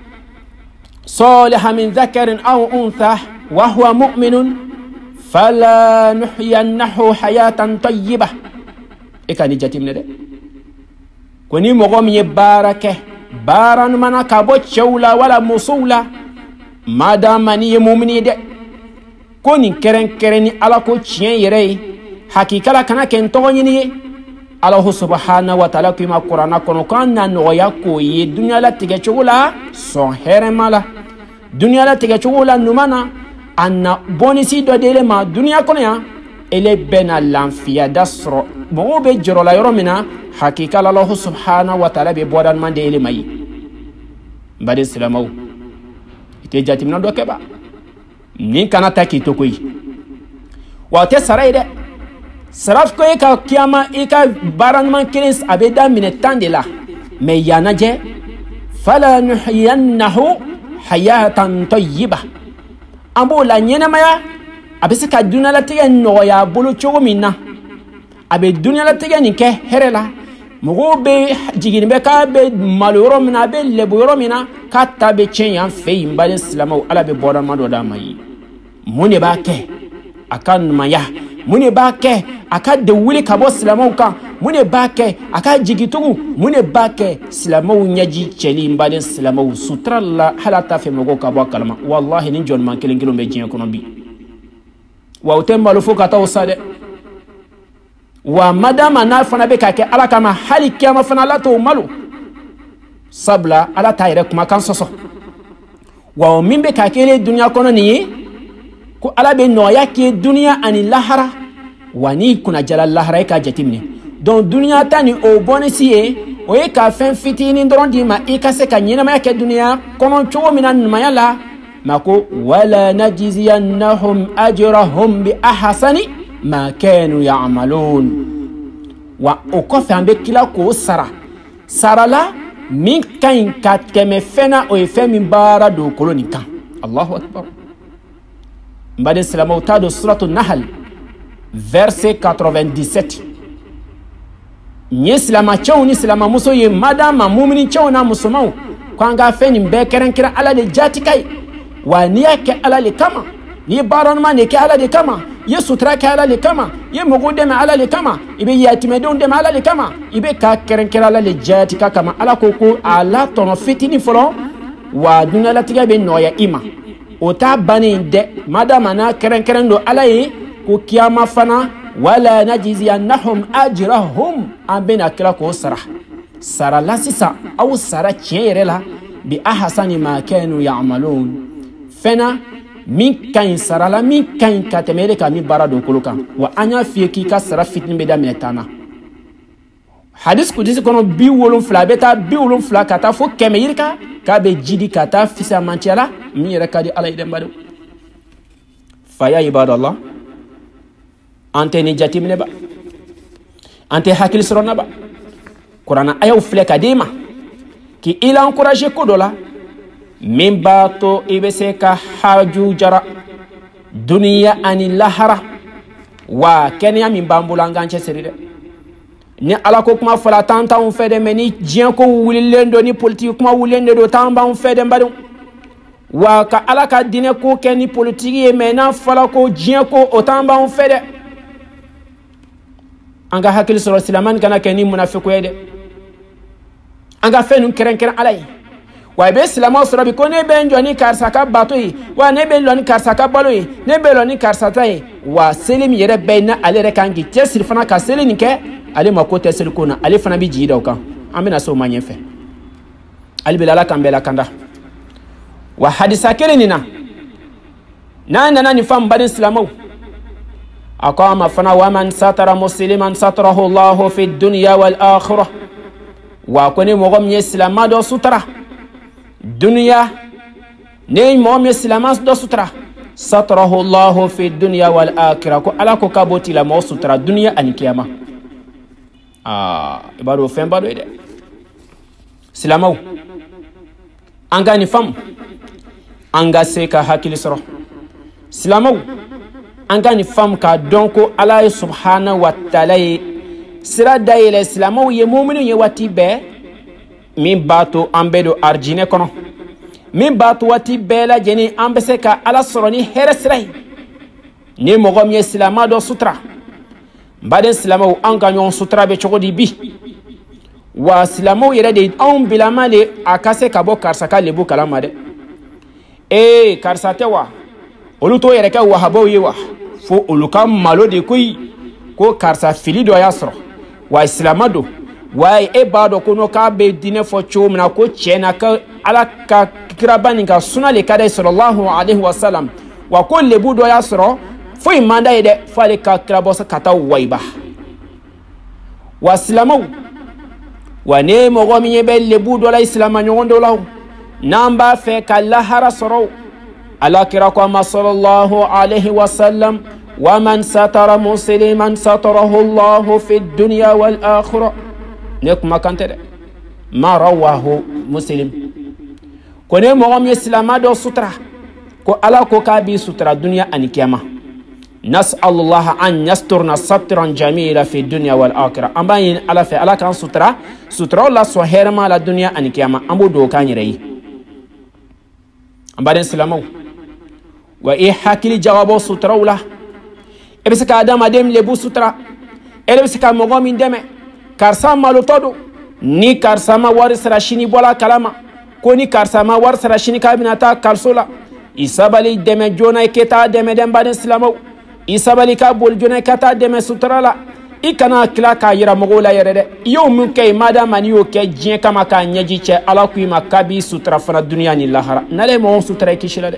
صالحا من ذكر أو أنثى وهو مؤمن فلا نحيينه حياة طيبة ikani jatimne de koni mogom ye barake baran mana kabo chawla wala musula madama ni mu'mini de koni kereni ala ko chien yere hakikala kana ken togoni Allah subhanahu wa ta'ala kuma qur'ana kono kana no ya ko ye dunya la tige chawla son heremala dunya la tige chawla numana anna bonisi do dele ma dunya kono ya ele bena lanfiya dasro mo be joro la yoromina hakika Allah subhanahu wa ta'ala be bodan mande ele mai bade islamaw ite jatimna do keba ni kana taki to koy wa te saraide saraf ko ka kiyama ika baran man kines abeda min tandela me yanaje fala nuhyiyannahu hayatan tayyibah ambo la nyena maya abisi ka dunya la tege no ya bolo chogo minna abe dunya la tege ni ke herela mogo be jigini be ka be maloro mina be leboro mina ka tabe chen yan fe mbale islamo ala be bodan mado da mai mune ba ke akan maya mune ba ke aka de wuli ka bo silamaw kan mune ba ke aka jigitugu mune ba ke silamaw nyaji cheli mbade silamaw sutra la halata fe mogo ka bo kalma wallahi nin jon man kelen kilo be jien kono bi wa utemba fo kata usade wa madama na fana be ka ke ala kama hali kiyama fana la to malu sabla ala tayre kuma kan soso wa min be ka kele dunya kono ni ko ala be noya ke dunya ani lahara wani kuna jala lahara ka jatimne donc dunya tani o bonesi e o e ka fen fitini ndron di ma e ka se ka nyina ma ke dunya kono chogo minan ma yala mako wala najziyannahum ajrahum bi ahsani ma kanu ya'malun wa o ko fe ambe kila ko sara la min kan ka keme fena o e fe min bara do koloni kan Allahu akbar mbade salama utado suratu nahl verset 97 ni salama chaw ni salama muso ye madama mu'minin chaw na musulman kwanga fe ni be keren kira ala le jati kai wa niya ke ala le kama ni baron ma ne ke ala le kama ye sutra ke ala le kama ye mugude ma ala le kama ibe yatime don de ma ala le kama ibe ka keren kira ala le jati ka kama ala koko ala tono fitini folo wa dunala tiga be noya ima ota bani de madama na keren keren do ala yi ko kiyama fana wala najziyannahum ajrahum abena kira ko sara la sisa aw sara tiere la bi ahsani ma kanu ya'malun fena min kan sara la min kan katemere ka mi bara do kolokan wa anya fie ki ka sara fitin be da metana hadis kudisi kono bi wolon fla beta bi wolon fla kata fo keme yirka ka be jidi kata fisa mantiala mi yere kadi ala ide mbado faya ibadallah ante ni jatimne ba ante hakil sorona ba qur'ana ayaw fle kadima ki ila encourager kodola min bato ibese ka haju jara dunia ani lahara wa kenya min bambulanga nche seride ni ala ko kuma fala tanta on fede meni jien ko wulilendo ni politique kuma wulende do tamba on fede mbadu wa ka ala ka dine ko keni politique e mena fala ko jien ko o tamba on fede anga hakil soro silaman kana keni munafiku yede anga fenu keren alay wa be silama soro bi ko ne be njoni karsa ka bato yi wa ne be loni karsa ka balo yi ne be loni karsa tay wa selim yere be na ale rekangi tesir fana ka selini ke ale mako tesir ko na ale fana bi jida o kan amina so manye fe ali bilala kan bela kanda wa hadisa kelenina nana ni fam badin silama aqama fana wa man satara musliman satarahu Allah fi dunya wal akhirah wa kone mogom ye silama do sutra dunya ne mogom ye silama do sutra satarahu Allah fi dunya wal akhirah ko ala ko kaboti la mo sutra dunya an kiyama ibado femba do de silama anga ni fam anga seka hakili soro silama anga ni fam ka donko ala subhanahu wa ta'ala sira dayele islamu ye mu'minu ye wati be min bato ambedo arjine kono min bato wati be la jeni ambese ka ala soroni heresrai ni mogom ye islama do sutra bade islamu anga nyon sutra be chogodi bi wa islamu yere de on bilamale akase ka bo karsaka lebu kalama de karsate wa oluto yere ka wahabo yewa fo oluka malo de kuy ko karsa fili do yasro wa islamado wa bado kono ka be dine fo chomna ko chena ka ala ka kirabani ka sunale kada sallallahu alaihi wasallam wa ko lebu do yasro fo imanda ide fale ka kirabosa kata waiba wa islamu wa ne mo gomi be lebu do la islama nyondo law namba fe ka lahara soro ala kirako ma sallallahu alaihi wasallam ومن ستر مسلما ستره الله في الدنيا والآخرة نكما كانت ما رواه مسلم كوني مغم يسلام دو سترة كو ألا كو كابي سترة الدنيا أنكيما نسأل الله أن يسترنا سترا جميلا في الدنيا والآخرة أما ين ألا في ألا كان سترة الله سوهرما للدنيا أنكيما أمو دو كان يري أما دين سلامو وإيه حاكي جوابو سترة الله ebe se ka adama dem lebu sutra ebe se ka mogo min deme karsa malo todo ni karsa ma war sara shini bola kalama ko ni karsa ma war sara shini kabinata kalsola isabali deme jona keta deme dem baden islamo isabali ka bol jona kata deme sutra la ikana kila ka yira mogo la yere de yo mun kay madama ni yo ke jien kama ka nyaji che ala ku ma kabi sutra fana dunya ni lahara nale mo sutra kishila de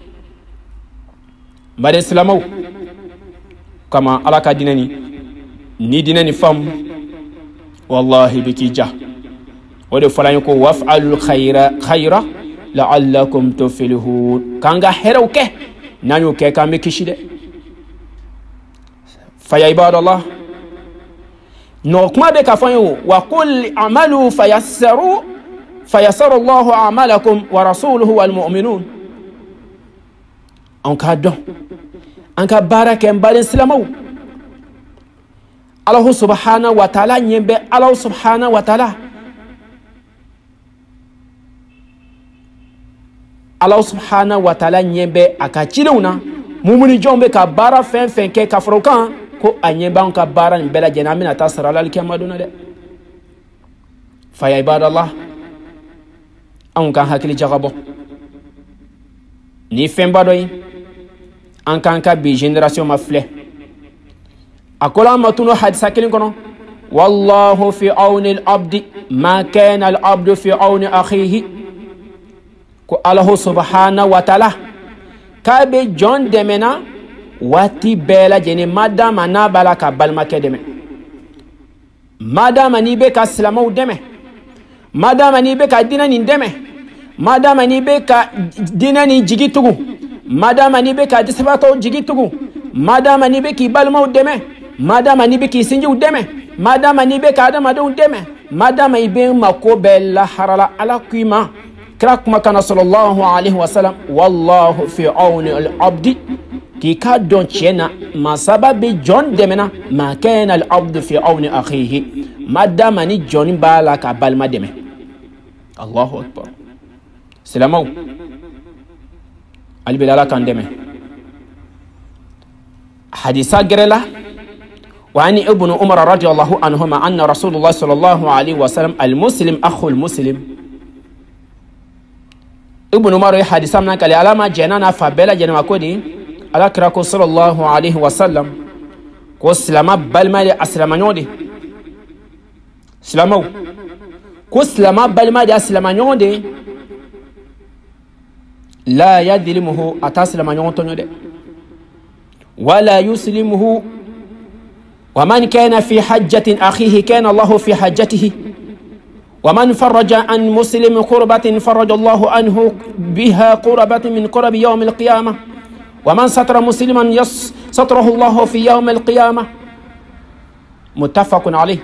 baden islamo kama ala ka dinani ni dinani fam wallahi bikija wode falañ ko waf'alul khayra la'allakum tuflihun kanga herawke nanyo ke kambe kishide fa ya ibadallah no kuma be ka fanyo wa qul amalu fayassaru Allahu a'malakum wa rasuluhu wal mu'minun an ka don an ka baraka mbalen islamaw Allah subhanahu wa ta'ala nyembe Allah subhanahu wa ta'ala Allah subhanahu wa ta'ala nyembe akachiluna mumuni jombe ka bara fen ke kafrokan ko anyembe an ka bara mbela jenamina tasara lal kiamaduna de fa ya ibadallah an kan hakili jagabo ni fen badoy an kan ka bi generation mafle akola matuno hadisa kilin kono wallahu fi auni al-abdi ma kana al-abdu fi auni akhihi ko Allah subhanahu wa ta'ala kabe john demena wati bela jeni madama na balaka balma kedeme madama ni be ka islamu deme madama ni be ka dinani deme madama ni be ka dinani jigitugu madama ni be ka disbato jigitugu madama ni be ki balma deme madama ni be ki sinju deme madama ni be ka adama do deme madama ibe mako bella harala ala kuima كراكما كان صلى الله عليه وسلم والله في عون العبد كي كادون تشينا ما سبب جون دمنا ما كان العبد في عون أخيه ما دامني جون بالاك بال ما دمه الله أكبر سلامو البلالا كان دمه حديثا جرلا وعن ابن عمر رضي الله عنهما أن رسول الله صلى الله عليه وسلم المسلم أخو المسلم ابن عمر حديثا من قال علامة جنانا فبلا جنا كودي على كراكو صلى الله عليه وسلم كو سلامة بالما أسلام نودي سلامو كو سلامة بالما أسلام نودي لا يظلمه أتسلم نودي ولا يسلمه ومن كان في حجة أخيه كان الله في حجته ومن فرج عن مسلم قربة فرج الله عنه بها قربة من قرب يوم القيامة ومن ستر مسلما ستره الله في يوم القيامة متفق عليه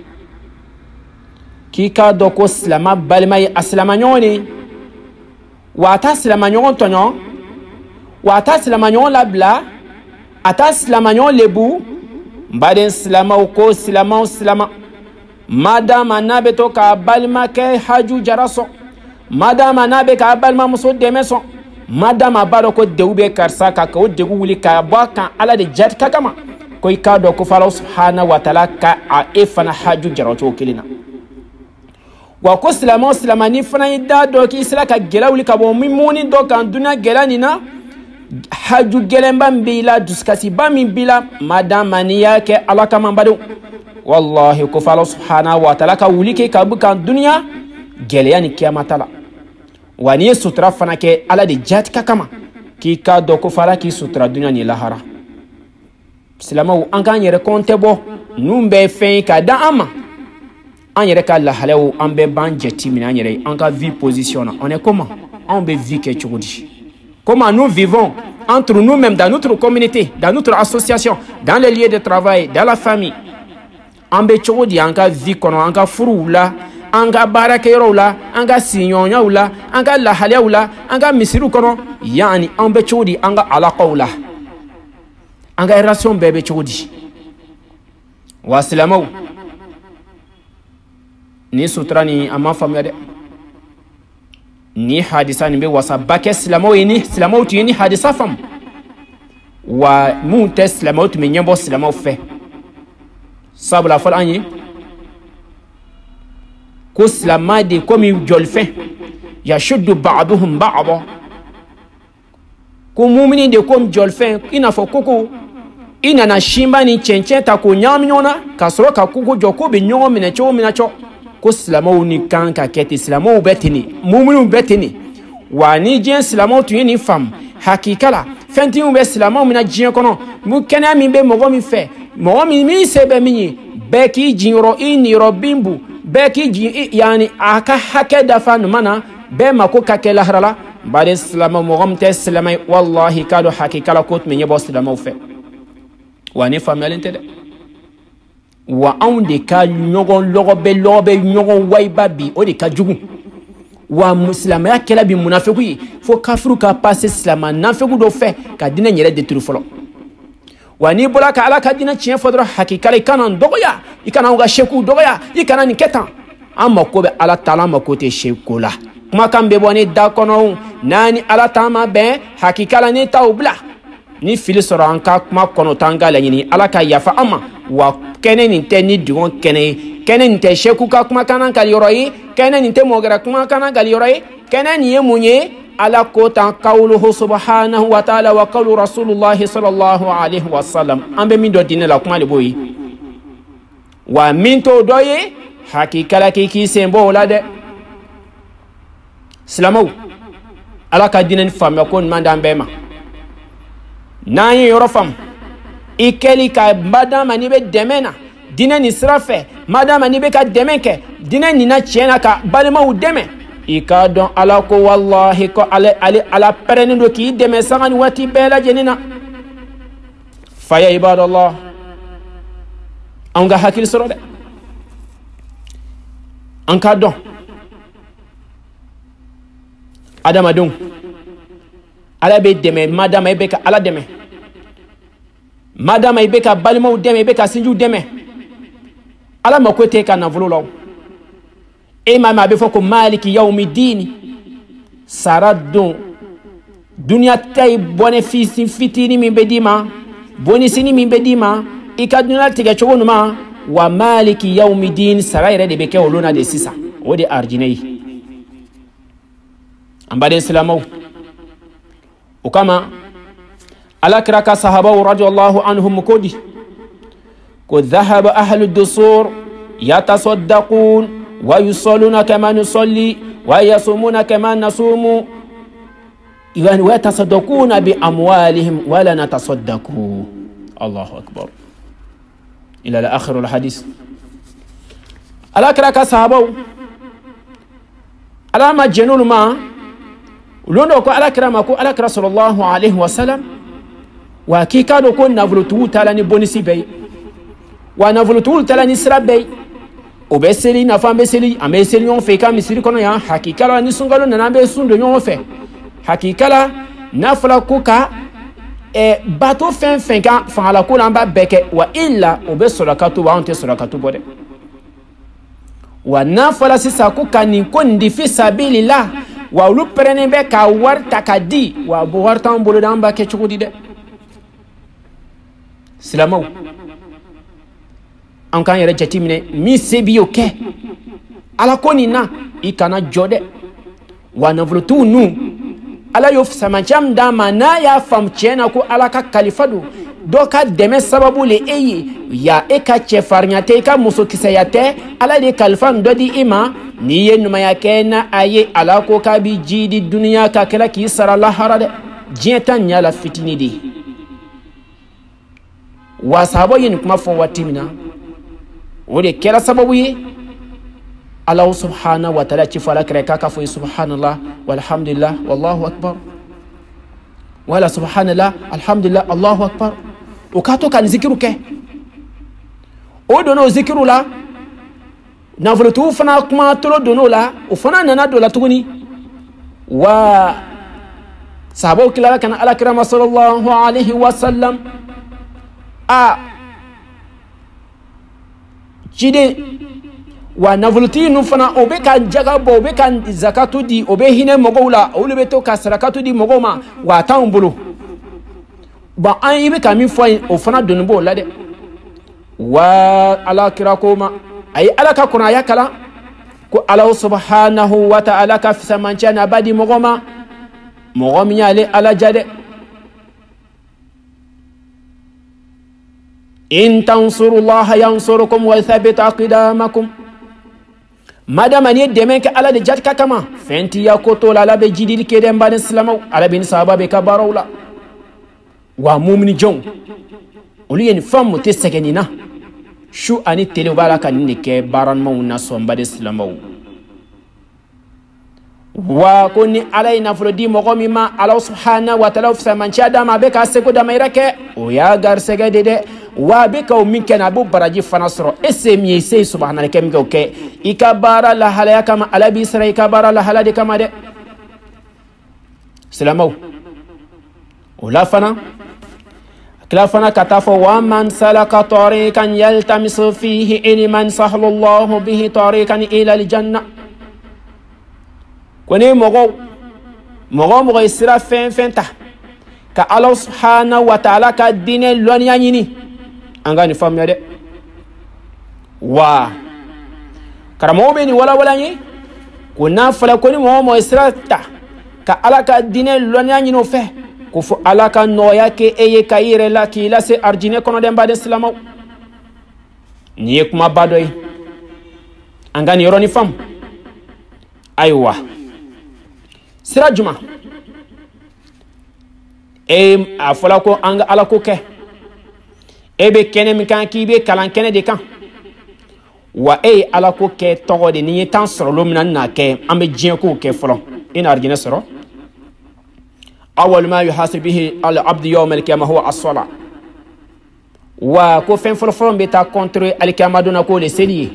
كيكا دوكو سلما بالماي أسلمانيوني واتسلمانيون تنيون واتسلمانيون لابلا أتسلمانيون لبو بعدين سلما وكو سلما madama nabe to ka balma ke haju jaraso madama nabe ka balma muso demeso madama baro ko deube karsa ka ko degu wuli ka baka ala de jet kakama ko ikado ko falo subhanahu wa ta'ala ka a efana haju jarato kilina wa ko islamani fana ida do ki isla ka gelawli ka bo mimuni do kan duna gelani na haju gelemba mbila duskasi bami bila madama ni yake ala kama badu wallahi ko falo subhanahu wa ta'ala ka wulike ka bukan dunya geleyani kiyamatala wani sutra fana ke ala de jat kakama ki ka do ko fala ki sutra dunya ni lahara silama an kan yere konte bo numbe fen ka da ama an yere ka la halew an be ban jeti min an yere an ka vie position on est comment on be vie ke chudi comment nous vivons entre nous-mêmes dans notre communauté dans notre association dans les lieux de travail dans la famille ambe chodi anga vikono anga furula anga barakero la anga sinyonya ula anga la halya anga misiru kono yani ambe chodi anga ala qawla anga relation bebe chodi wasilamo ni sutrani ama famede ni hadisa ni be wasabake silamo ni silamo ti ni hadisa fam wa mun tɛ silamɛw tun bɛ ɲɛbɔ silamɛw fɛ sabula fɔlɔ an ye ko silamɛ de komi jɔlifɛn yashuddu ba'duhum ba'da ko mumini de komi jɔlifɛn i n'a fɔ koko i nana sinba ni cɛncɛn ta k'o ɲagami ɲɔgɔn na ka sɔrɔ ka koko jɔ k'o bɛ ɲɔgɔn minɛ cogo min na cɔ ko silamɛw ni kan ka kɛ ten silamɛw bɛ ten de muminiw bɛ ten de wa ni diɲɛ silamɛw tun ye nin faamu hakika la fɛntigiw bɛ silamɛw min na diɲɛ kɔnɔ mu kɛnɛya min bɛ mɔgɔ min fɛ mɔgɔ min se bɛ min ye bɛɛ k'i jinyɔrɔ i niyɔrɔ binbu bɛɛ k'i jin yani a ka hakɛ dafa numa na bɛɛ mako ka kɛ lahara la bari silamɛ mɔgɔ min tɛ silamɛ wallahi k'a dɔn hakika la ko tun bɛ ɲɛbɔ silamɛw fɛ wa ne faamuyalen tɛ dɛ wa anw de ka ɲɔgɔn lɔgɔbɛ ɲɔgɔn wayiba bi o de ka jugu wa silamɛya kɛla bi munafiku ye fo kafiru ka passe silamɛ nafiku dɔ fɛ ka dinɛ yɛrɛ détruire fɔlɔ wa n'i bɔra ka ala ka dinɛ tiɲɛ fɔ dɔrɔn hakika la i kana n dɔgɔya i kana an ka seku dɔgɔya i kana nin kɛ tan an mako bɛ ala taala mako tɛ seko la kumakan bɛ bɔ ne da kɔnɔ n'a ni ala t'an ma bɛn hakika la ne t'aw bila ni fili sɔrɔ an ka kuma kɔnɔ t'an ka laɲini ala ka yafa an ma wa kɛnɛ nin tɛ ni dugɔn kɛnɛ ye kɛnɛ nin tɛ seku ka kumakan gali yɔrɔ ye kɛnɛ nin tɛ mɔgɔra kumakan gali yɔrɔ ye kɛnɛ nin ye mun ye ala ko tan qawluhu subhanahu wa ta'ala wa qawlu rasulullahi sallallahu alaihi wa sallam an bɛ min dɔ dinɛ la kuma de b'o ye wa min t'o dɔ ye hakika la k'i sen bɔ o la dɛ silamɛw ala ka dinɛ ni faamuya ko ɲuman d'an bɛɛ ma n'an ye yɔrɔ faamu i kɛli ka madama n'i bɛ dɛmɛ na dinɛ nin sira fɛ madama n'i bɛ ka dɛmɛ kɛ dinɛ nin na tiɲɛ na ka balimaw dɛmɛ i k'a dɔn ala ko wallahi ko ala pɛrɛnnen don k'i dɛmɛ sanga ni waati bɛɛ lajɛlen na fa ya ibadallah an ka hakili sɔrɔ dɛ an k'a dɔn adamadenw ala bɛ dɛmɛ madama i bɛ ka ala dɛmɛ madama i bɛ ka balimaw dɛmɛ i bɛ ka sinjiw dɛmɛ ala mako tɛ ka nafolo la e maa a bɛ fɔ ko maliki yawmi diini sara don duniya ta ye bɔnɛ fitini min bɛ d'i ma bonisini min bɛ d'i ma i ka duniya tigɛ cogo ɲuman wa maliki yawmi diini sara yɛrɛ de bɛ kɛ olu na de sisan o de arijinɛ ye an baden silamɛw o kama ala kira ka sahabaw radiyallahu anhum ko di ko dhahaba ahlu dusur yatasaddaqun wa yusalluna kama nusalli wa yasumuna kama nasumu wa yatasaddaquna bi amwalihim wa la natasaddaqu Allahu akbar ila al-akhir al-hadith ala kira ka sahabaw ala ma jenul ma londo ko ala kira ma ko ala kira sallallahu alaihi wasallam wa kika do ko navulutu tala ni bonisi bay wa navulutu tala ni sira bay o be seli na fa be seli ame seli on fe ka misiri kono ya hakika la ni sungalo na be sundo nyon fe hakika la na fala ko ka bato fen ka fa ala ko lamba beke wa illa o be sorakatu wa on te sorakatu bode wa na fala sisa ko kan ko ndi fi sabilillah wa lu prene be ka war takadi wa bo war tan bolo dan ba ke chukudi de silamɛw an k'an yɛrɛ jateminɛ min se b'i y'o kɛ ala ko nin na i kana jɔ dɛ wa nafolotigiw nu ala y'o samancam d'a ma n'a y'a faamu tiɲɛ na ko ala ka kalifa don dɔ ka dɛmɛ sababu le e ye ya e ka cɛfarinya tɛ i ka musokisɛya tɛ ala de kalifa nin dɔ di i ma n'i ye ɲumanya kɛ na a ye ala ko k'a bi ji di duniya ka kɛla k'i sara lahara dɛ diɲɛ ta ɲa la fitini de ye wa sahaba yin kuma fɔ waati min na o de kɛra sababu ye ala subhanahu wa ta'ala ci fɔ ala kɛra k'a ka fɔ subhanallah walhamdulillah wallahu akbar wala subhanallah alhamdulillah allahu akbar o k'a to ka nin zikiru kɛ o donna o zikiru la nafolotigiw fana kuma tolo donna o la o fana nana don la tuguni wa sahabaw kilara kana ala kɛra ma sallallahu alaihi wa sallam ciden wa navoloti nu fana o be ka jaga bɔ o be ka zakatu di o be hinɛ mɔgɔw la olu be to ka sarakatu di mɔgɔw ma wa t'anw bolo ba an ibe ka min fo o fana doni bo la de wa ala kira ko ma ay ala ka kuna yakala ko Allah subhanahu wa ta'ala ka fi samanchana badi mogoma yale ala jade in tansurullaha yansurukum wa thabbit aqdamakum madama ni demen ka ala de jatka kama fenti ya koto la be jidil ke dem ban islamaw ala bin sahaba be kabarawla wa mu'min jon uli en fam te segenina shu ani tele bala kan ni ke baran mauna somba de islamaw wa kuni alaina fulodi mogomi ma Allah subhanahu wa ta'ala fsa manchada ma be ka seko da mayrake o ya gar sege de wa be ka o minke na bu baraji fanasro ese mi ese subhanahu kem go ke ikabara la halaya kama alabi isra ikabara la halade kama de salamaw wala fana kala fana katafo wa man salaka tariqan yaltamisu fihi ilman sahlallahu bihi tariqan ila aljanna kone mogo isra fenta ka Allah subhanahu wa ta'ala ka dine lonya nyini anga ni famya de wa karamo be ni wala nyi kuna fala koni mo isra ta ka ala ka dine lonya nyino fe ko fu ala ka noya ke eye kayire la ki la se arjine kono dem ba de islamo ni kuma badoy anga ni roni fam aywa sira juma afola ko anga ala ko ke ebe kene mi kan ki be kalan kene de kan wa ala ko ke togo de ni tan soro lo minan na ke ambe jien ko ke folo ina argina soro awwal ma yuhasib bihi al abd yawm al qiyamah huwa as-salat wa ko fen folo be ta contre al qiyamah dona ko le seli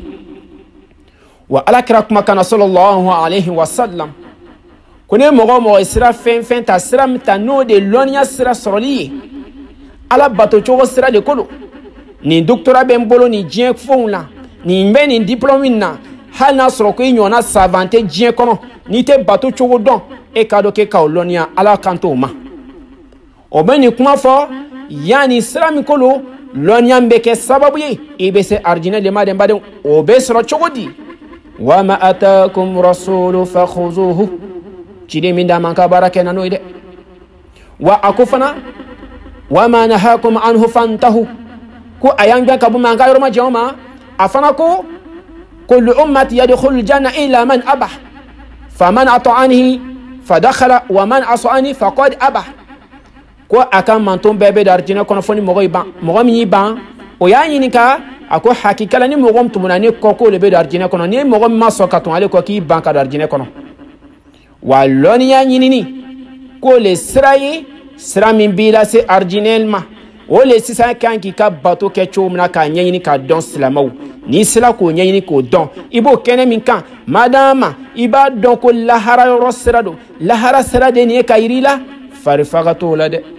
wa ala krakma kana sallallahu alayhi wa sallam kone mogo isra fen ta sira mita no de lonya sira soroli ala bato chogo sira de kolo ni doctorat ben bolo ni jien fonla ni mbe ni diplôme na hal na soro ko nyona savante jien kono ni te bato chogo don e kado ke ka lonya ala kanto ma o ben ni kuma fo yani sira mi kolo lonya mbeke sababu yi ibe se arjina de madem badem o be soro chogo di wa ma atakum rasulu fakhuzuhu chide minda manka barake na noide wa akufana wa ma nahakum anhu fantahu ku ayanga kabu manka yoroma joma afana ku kullu ummati yadkhulu janna illa man abah faman ata'anihi fadakhala wa man asani faqad abah ko akam manton bebe darjina kono foni mogo mi ban o yani ka ako hakikala ni mogo mtumuna ni koko le be darjina kono ni mogo masoka ton ale ko ki banka darjina kono wa lonya nyinini ko le sira min bila se arjinel ma o le sisa kan ki ka bato ke chomna ka nyini ka don slamaw ni sila ko nyini ko don ibo kene min kan madama iba don ko lahara rosrado lahara sira de ni ka irila farfagato la de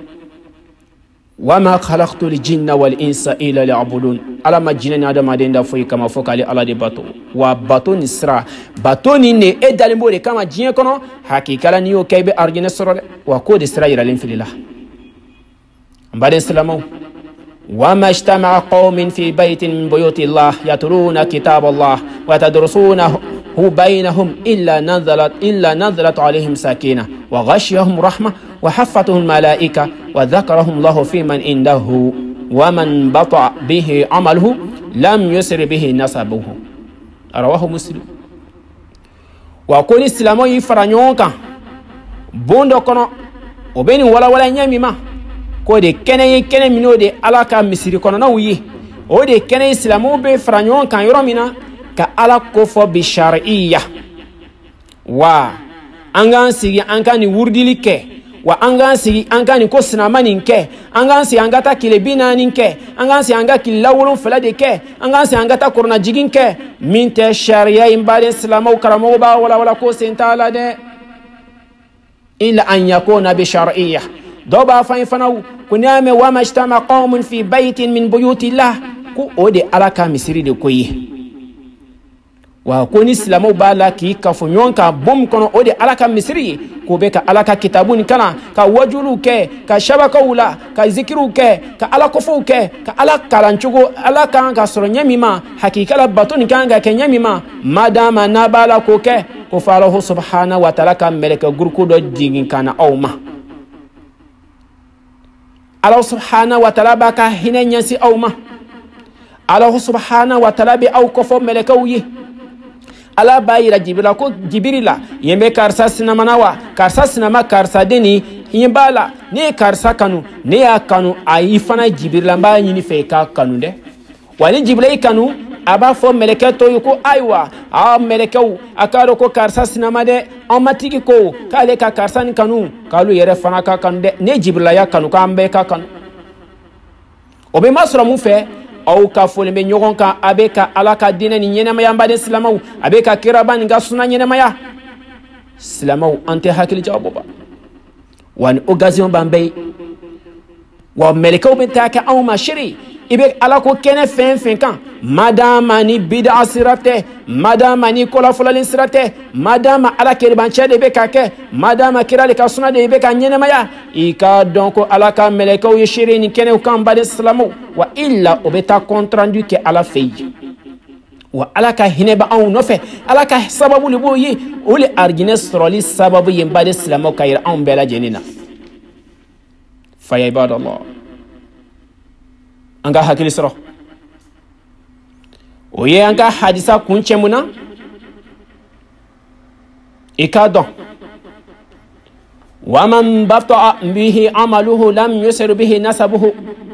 وما خلقت الجن والإنس إلا ليعبدون على ما جينا هذا ما دين دافوي كما فوق على الله دي باتو وباتو نسرا باتو نيني إدالي موري كما جينا كنو حقيقة لنيو كيبي أرجين السرور وكود إسرائيل لين في الله بعدين سلامو وما اجتمع قوم في بيت من بيوت الله يتلون كتاب الله وتدرسونه بينهم إلا نزلت عليهم سكينة وغشيهم رحمة وحفتهم الملائكة وذكرهم الله في من عنده ومن بطأ به عمله لم يسر به نسبه رواه مسلم وكون السلام يفرنيونك بوندو كنو وبين ولا نيامي ما كودي كene minode de alaka misiri kono na wuyi o de kene islamu be franyon kan yoromina ka ala ko fo bi shar'iyya wa angan sigi ankani wurdili ke wa angan sigi ankani ko sinamani ke angan si angata kile binani ke angan si anga kilawulun falade ke angan si angata korna jigin ke min te sharia imbade islamu karamo ba wala ko sentala de illa an yakuna bi shar'iyya doba fa infanaw kuname wa majtama qaumun fi baytin min buyuti llah ku ode alaka misiri de koyi wa koni silamo bala ki ka fo nyonka bom kono ode alaka misri ko be ka alaka kitabun kana ka wajulu ke ka shabaka wula ka zikiru ke ka alako fo ke ka alaka lanchugo alaka ka soro nyamima hakika la batoni kanga ke nyamima madama na bala ko ke ko falahu subhanahu wa ta'ala ka meleka gurku do jigin kana awma Allah subhanahu wa ta'ala baka hinanya si awma Allah subhanahu wa ta'ala bi aw ko fo meleka wuyi ala bayira jibila ko jibirila yembe karsa sinamanawa karsa sinama karsa deni himbala ne karsa kanu ne ya kanu ayi fana jibirila ba nyini fe ka kanu de wani jibila kanu aba fo meleke to yuko aywa a melekeu akaro ko karsa sinama de on matiki ko kale ka karsa ni kanu kalu yere fana ka kanu de ne jibila ya kanu ka ambe ka kanu obe masra mu fe aw ka fole be nyogon ka abeka alaka dina ni nyenema ya mbade silamaw abeka kiraban ga suna nyenema ya silamaw ante hakili jawaboba wan occasion bambay wa melekaw bintaka aw mashiri ibe alako kene fen kan madama ni bid'a sirate madama ni kola fulal sirate madama ala kiriban chede be kake madama kirale ka suna de be ka nyenema ya ika donc alaka melekaw yishiri ni kene kan mbade silamaw wa illa obeta contrandu ke ala fey wa alaka hineba aw nofe alaka sababu libo yi uli argine sroli sababu yimbade islamo kayir an bela jenina fa ya ibadallah anga hakili sro oye anga hadisa kunche muna ikadon wa man bata'a bihi amaluhu lam yusir bihi nasabuhu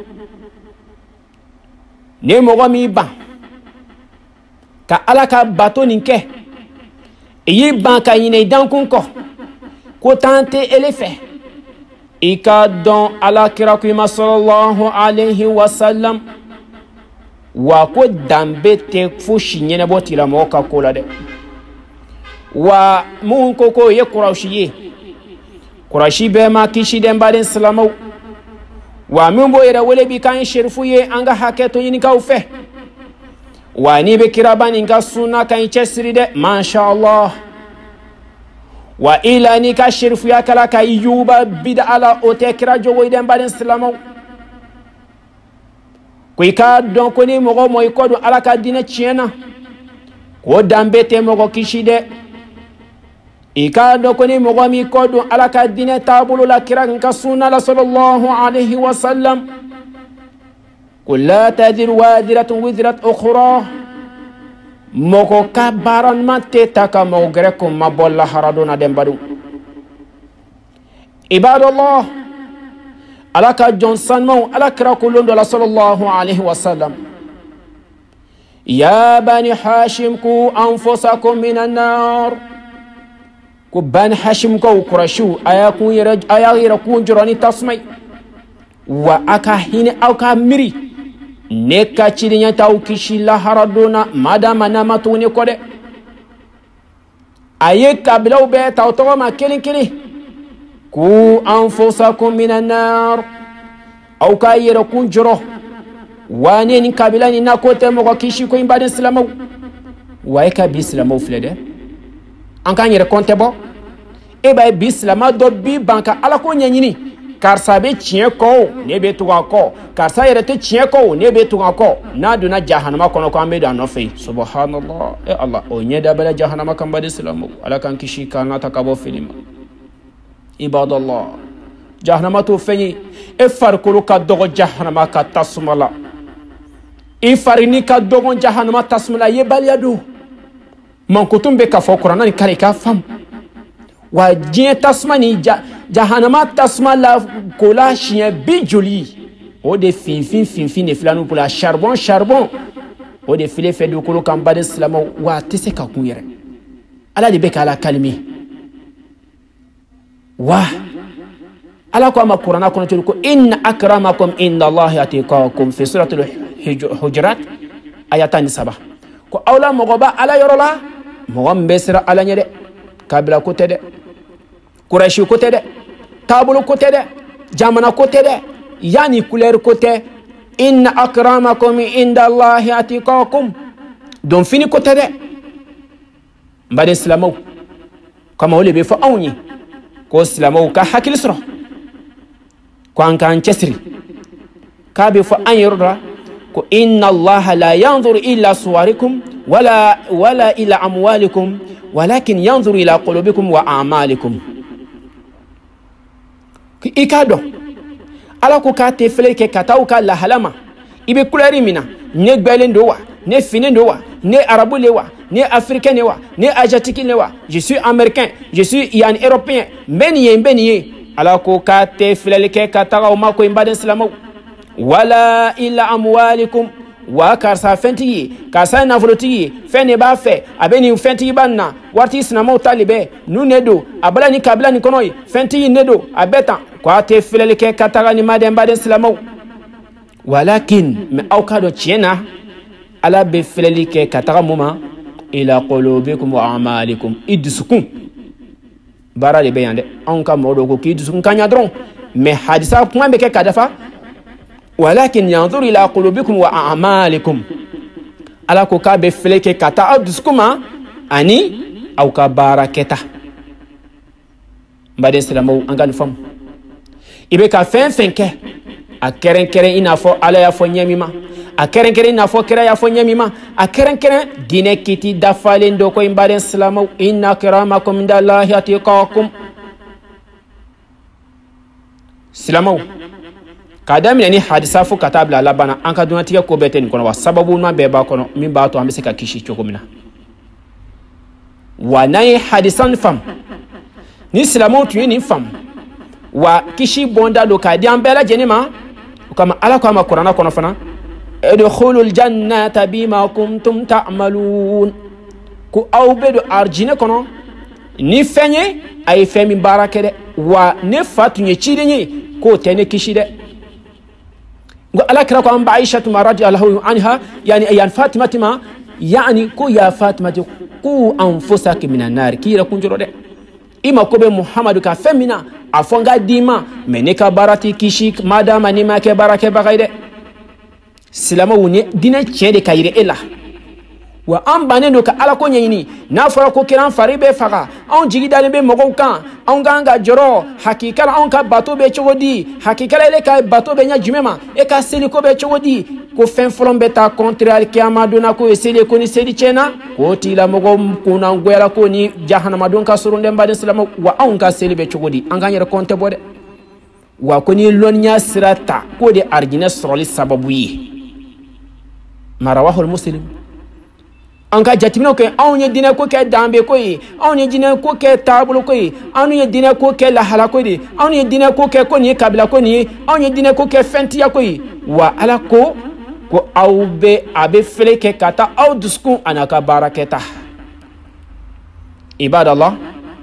ne mogo mi ban ka alaka bato ninke yi ban ka yine dankun ko tante elefe ika don ala kira kuma sallallahu alaihi wasallam wa ko dambe te fushi nyene botila mo ka kola de wa mun ko ye qurashi be ma kishi den baden salamaw wa min bo yera wole bi kan shirfu ye anga haketo yini ka ufe wa ni be kirabani nga sunna kan chesri de masha Allah wa ila ni ka shirfu ya kala ka yuba bid'ala o te kira jogo den baden salamaw ko ika don ko ni mogo moy ko do ala ka dina chiena ko dambe te mogo kishi de ika do ko ni mogo mi ko do ala ka dina tabulu la kira ka sunna la sallallahu alaihi wasallam qul la tadir wadiratun wizrat ukhra moko kabaran mate taka mo greko mabolla haradona dembadu ibadallah alaka johnson mo alakra kulundo la sallallahu alaihi wasallam ya bani hashim ku anfusakum minan nar ku bani hashim ko qurashu ayaku yara ku jurani tasmay wa aka hini aka miri neka chirinya taw kishila haradona madama na matuni kode ayeka bilaw be taw to ma kili ku anfusakum minan nar au kayira kun juro wane ni kabila ni nakote mo kishi ko imbade islamo waye ka bi islamo flede an kan yere konte bo e bay bi islamo do bi banka ala ko nyanyini kar sabe chien ko ne be tuga ko kar sa yere te chien ko ne be tuga ko na duna jahannama kono ko ambe do no fe subhanallah e allah o nyeda bala jahannama kan bade islamo ala kan kishi kana takabo filima ibadallah jahannama to fenyi e farkulu ka dogo jahannama ka tasmala e farini ka dogo jahannama tasmala ye balyadu man kutumbe ka fokura nan kare ka fam wa jin tasmani jahannama tasmala kola chien bijoli o de fin ne flanu pour la charbon o de file fe do kolo kan bade islamo wa tese ka kunyere ala de be kala kalmi wa ala ko ma qur'ana ko to inna akramakum inda allahi atqakum fi suratul hujurat ayatan 7 ko awla mogoba ala yorola mogom besira ala nyede kabila ko tede quraishi ko tede tabulu ko tede jamana ko tede yani couleur ko te inna akramakum inda allahi atqakum don fini ko tede mbaden silamo kama wole be fo awni ko silamo ka hakil sura ko an kan chesri ka be fo an yorda ko inna allaha la yanzuru illa suwarikum wala ila amwalikum walakin yanzuru ila qulubikum wa a'malikum ikado ala ko ka te fele ke kataw ka la halama ibe couleur mina ne gbelen do wa ne fini do wa ne arabu le wa ne africain ne wa ne asiatique ne wa je suis américain je suis yan européen beniye ala ko ka te fele ke kataw ma ko imbaden islamo wala illa amwalikum wa karsa fenti karsa na voloti fene ba fe abeni fenti banna warti islamo talibe nu nedo abala ni kabila ni konoy fenti nedo abeta kwa te filele ke katara ni maden baden islamo walakin me awkado chiena ala be filele ke katara muma ila qulubikum wa a'malikum idsukum bara de beyande onka modo ko kidsukum kanya dron me hadisa kuma be ke kadafa walakin yanzur ila qulubikum wa a'malikum ala ko ka be filele ke kata adskuma ani aw ka baraketa baden islamo angan fam ibe ka fen ke a keren ina fo ala ya fo nyamima a keren ina fo kera ya fo nyamima a keren dine kiti dafalen do ko imbaren islamu inna kiramakum indallahi atiqakum islamu kadamina ni hadisa fo katabla labana an ka dunatiya ko beten kono wa sababu no be ba kono min ba to ambe ka kishi chokomina wa nay hadisan fam ni islamu tu ni fam wa kishi bonda do ka diam bela jenima kama ala kama qur'ana kono fana edkhulul jannata bima kuntum ta'malun ku awbedo arjine kono ni fenye ay femi barakede wa ne fatunye chidenye ko tene kishi de ngo ala kira ko amba Aisha radhiyallahu anha yani ayan Fatima yani ko ya Fatima ku anfusaki minan nar kira kunjoro de ima kobe Muhammadu ka femina afonga dima meneka barati kishik madama ni make barake bagaide silama woni dina chede kayire ela wa ambane do ka ala ko nyini na fara ko kiran faribe faga on jigi dale be mogo kan on ganga joro hakikala on ka bato be chogodi hakikala ele ka bato be nya jumema e ka seli ko be chogodi ko fen folombe ta contraire ki amadu na ko seli ko ni seli chena ko tila mogo kuna ngwela ko ni jahannama don ka surunde mbade salama wa on ka seli be chogodi an ganyere konte bode wa ko ni lonya sirata ko de arjina sroli sababu yi marawahu al-muslim anka jatimino ke awnya dina ko ke dambe ko yi awnya dina ko ke tabulu ko yi awnya dina ko ke la hala ko di awnya dina ko ke ko ni kabila ko ni awnya dina ko ke fentiya ko yi wa ala ko awbe abe fele ke kata aw dusku anaka baraketa ibadallah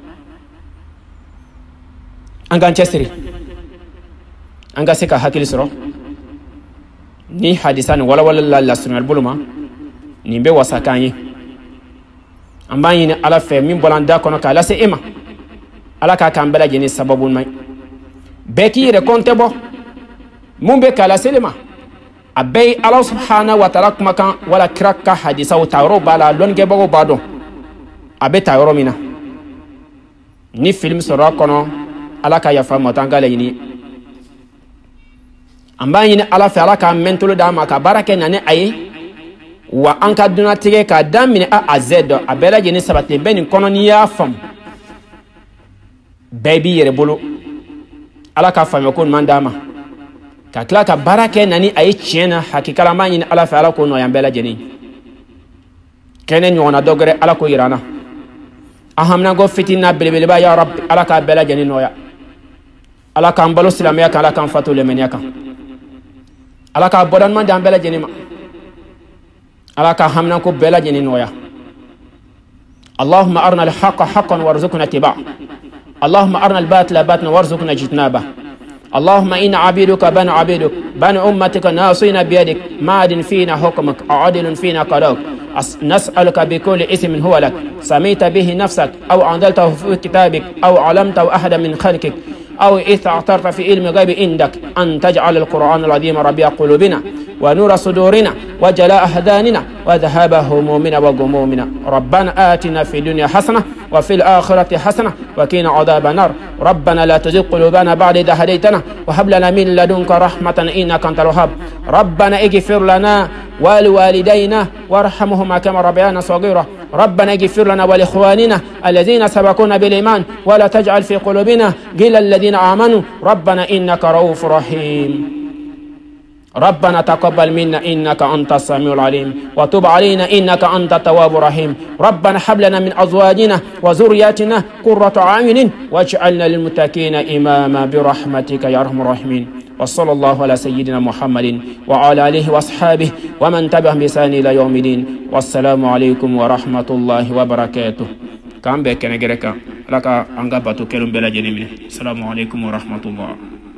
anga chesri anga seka hakili soro ni hadisan wala la sunal buluma nimbe wasakanye ambanyi ni ala fe min bolanda kono ka la se ema ala ka kambela jeni sababu mai beki re kontebo mumbe kala selema abay ala subhanahu wa ta'ala kuma kan wala kiraka hadisa wa tawro bala longe bago bado abe tawro mina ni film soro kono ala ka yafa motangala yini ambanyi ni ala fe ala ka mentolo dama ka barake nane ayi wa anka duna tige ka damine a z abela jeni sabate ben kono ni ya fam baby yere bolo ala ka fam ko mandama ka kla ka barake nani ay chena hakikala mani ala fa ala ko no yambela jeni kenen yona dogre ala ko irana ahamna go fitina belebele ba ya rab ala ka bela jeni no ya ala ka mbalo silamiya ka ala ka fatule meniaka ala ka bodan man dambela jeni ma ala ka hamna ko bela jeni noya اللهم أرنا الحق حقا وارزقنا اتباعه اللهم أرنا الباطل باطلا وارزقنا اجتنابه اللهم إن عبيدك بن عبيدك بن أمتك ناصينا بيدك ماد فينا حكمك عادل فينا قضاءك نسألك بكل اسم هو لك سميت به نفسك أو أنزلته في كتابك أو علمته أحدا من خلقك أو استأثرت في علم الغيب عندك أن تجعل القرآن العظيم ربيع قلوبنا ونور صدورنا وجلاء أحزاننا وذهاب همومنا وغمومنا. ربنا آتنا في الدنيا حسنة وفي الآخرة حسنة وقنا عذاب النار. ربنا لا تزغ قلوبنا بعد إذ هديتنا وهب لنا من لدنك رحمة إنك أنت الوهاب. ربنا اغفر لنا ولوالدينا وارحمهما كما ربيانا صغيرا. ربنا اغفر لنا ولإخواننا الذين سبقونا بالإيمان ولا تجعل في قلوبنا غلا الذين آمنوا. ربنا إنك رؤوف رحيم. ربنا تقبل منا إنك أنت السميع العليم وتب علينا إنك أنت التواب الرحيم. ربنا هب لنا من أزواجنا وذرياتنا قرة أعين واجعلنا للمتقين إماما برحمتك يا أرحم الراحمين. وصلى الله على سيدنا محمد وعلى آله وأصحابه ومن تبعهم بإحسان إلى يوم الدين. والسلام عليكم ورحمة الله وبركاته. كم بكنا جركا لك أنقبتو كلام بلا جنمي. السلام عليكم ورحمة الله.